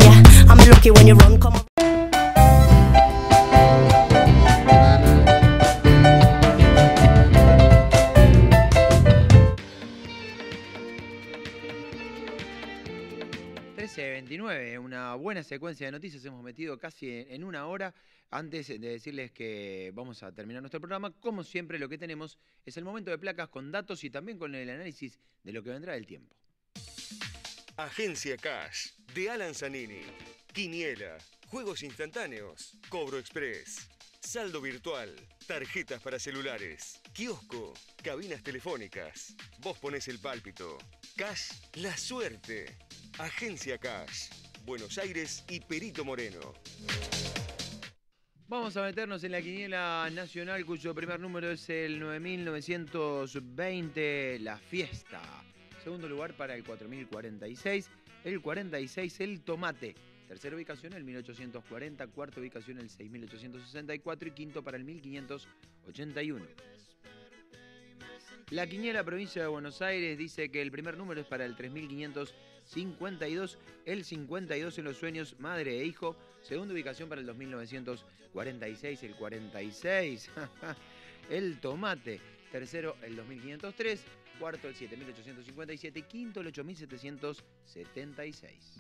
trece veintinueve, una buena secuencia de noticias, hemos metido casi en una hora. Antes de decirles que vamos a terminar nuestro programa, como siempre lo que tenemos es el momento de placas con datos y también con el análisis de lo que vendrá del tiempo. Agencia Cash, de Alan Zanini. Quiniela, juegos instantáneos, Cobro Express. saldo virtual, tarjetas para celulares, kiosco, cabinas telefónicas. Vos ponés el pálpito. Cash, la suerte. Agencia Cash, Buenos Aires y Perito Moreno. Vamos a meternos en la quiniela nacional, cuyo primer número es el nueve mil novecientos veinte, La Fiesta. Segundo lugar para el cuatro mil cuarenta y seis, el cuarenta y seis, El Tomate. Tercera ubicación el mil ochocientos cuarenta, cuarta ubicación el seis mil ochocientos sesenta y cuatro y quinto para el mil quinientos ochenta y uno. La quiniela provincia de Buenos Aires dice que el primer número es para el tres mil quinientos cincuenta y dos, el cincuenta y dos en Los Sueños, Madre e Hijo. Segunda ubicación para el dos mil novecientos cuarenta y seis, el cuarenta y seis, El Tomate. Tercero el dos mil quinientos tres, cuarto el siete mil ochocientos cincuenta y siete y quinto el ocho mil setecientos setenta y seis.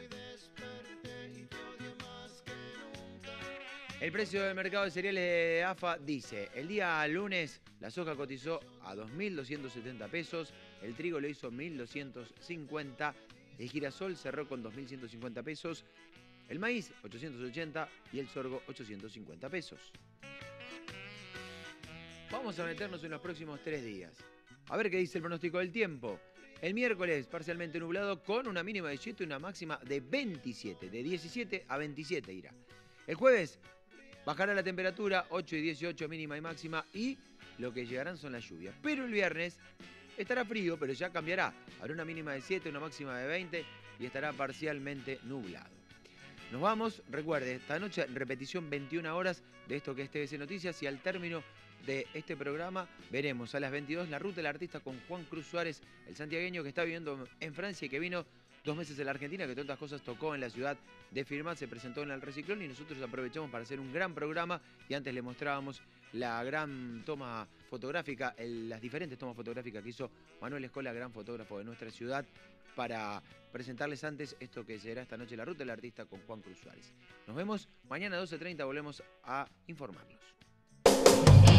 El precio del mercado de cereales de A F A dice, el día lunes la soja cotizó a dos mil doscientos setenta pesos, el trigo lo hizo mil doscientos cincuenta, el girasol cerró con dos mil ciento cincuenta pesos, el maíz ochocientos ochenta y el sorgo ochocientos cincuenta pesos. Vamos a meternos en los próximos tres días. A ver qué dice el pronóstico del tiempo. El miércoles parcialmente nublado con una mínima de siete y una máxima de veintisiete, de diecisiete a veintisiete irá. El jueves bajará la temperatura, ocho y dieciocho mínima y máxima, y lo que llegarán son las lluvias. Pero el viernes estará frío, pero ya cambiará. Habrá una mínima de siete, una máxima de veinte y estará parcialmente nublado. Nos vamos, recuerde, esta noche repetición veintiuna horas de esto que es T V C Noticias, y al término de este programa veremos a las veintidós la ruta del artista con Juan Cruz Suárez, el santiagueño que está viviendo en Francia y que vino dos meses en la Argentina, que tantas cosas tocó en la ciudad de Firmat, se presentó en el Reciclón y nosotros aprovechamos para hacer un gran programa, y antes le mostrábamos la gran toma fotográfica, el, las diferentes tomas fotográficas que hizo Manuel Escola, gran fotógrafo de nuestra ciudad, para presentarles antes esto que será esta noche la ruta del artista con Juan Cruz Suárez. Nos vemos mañana a doce treinta, volvemos a informarlos.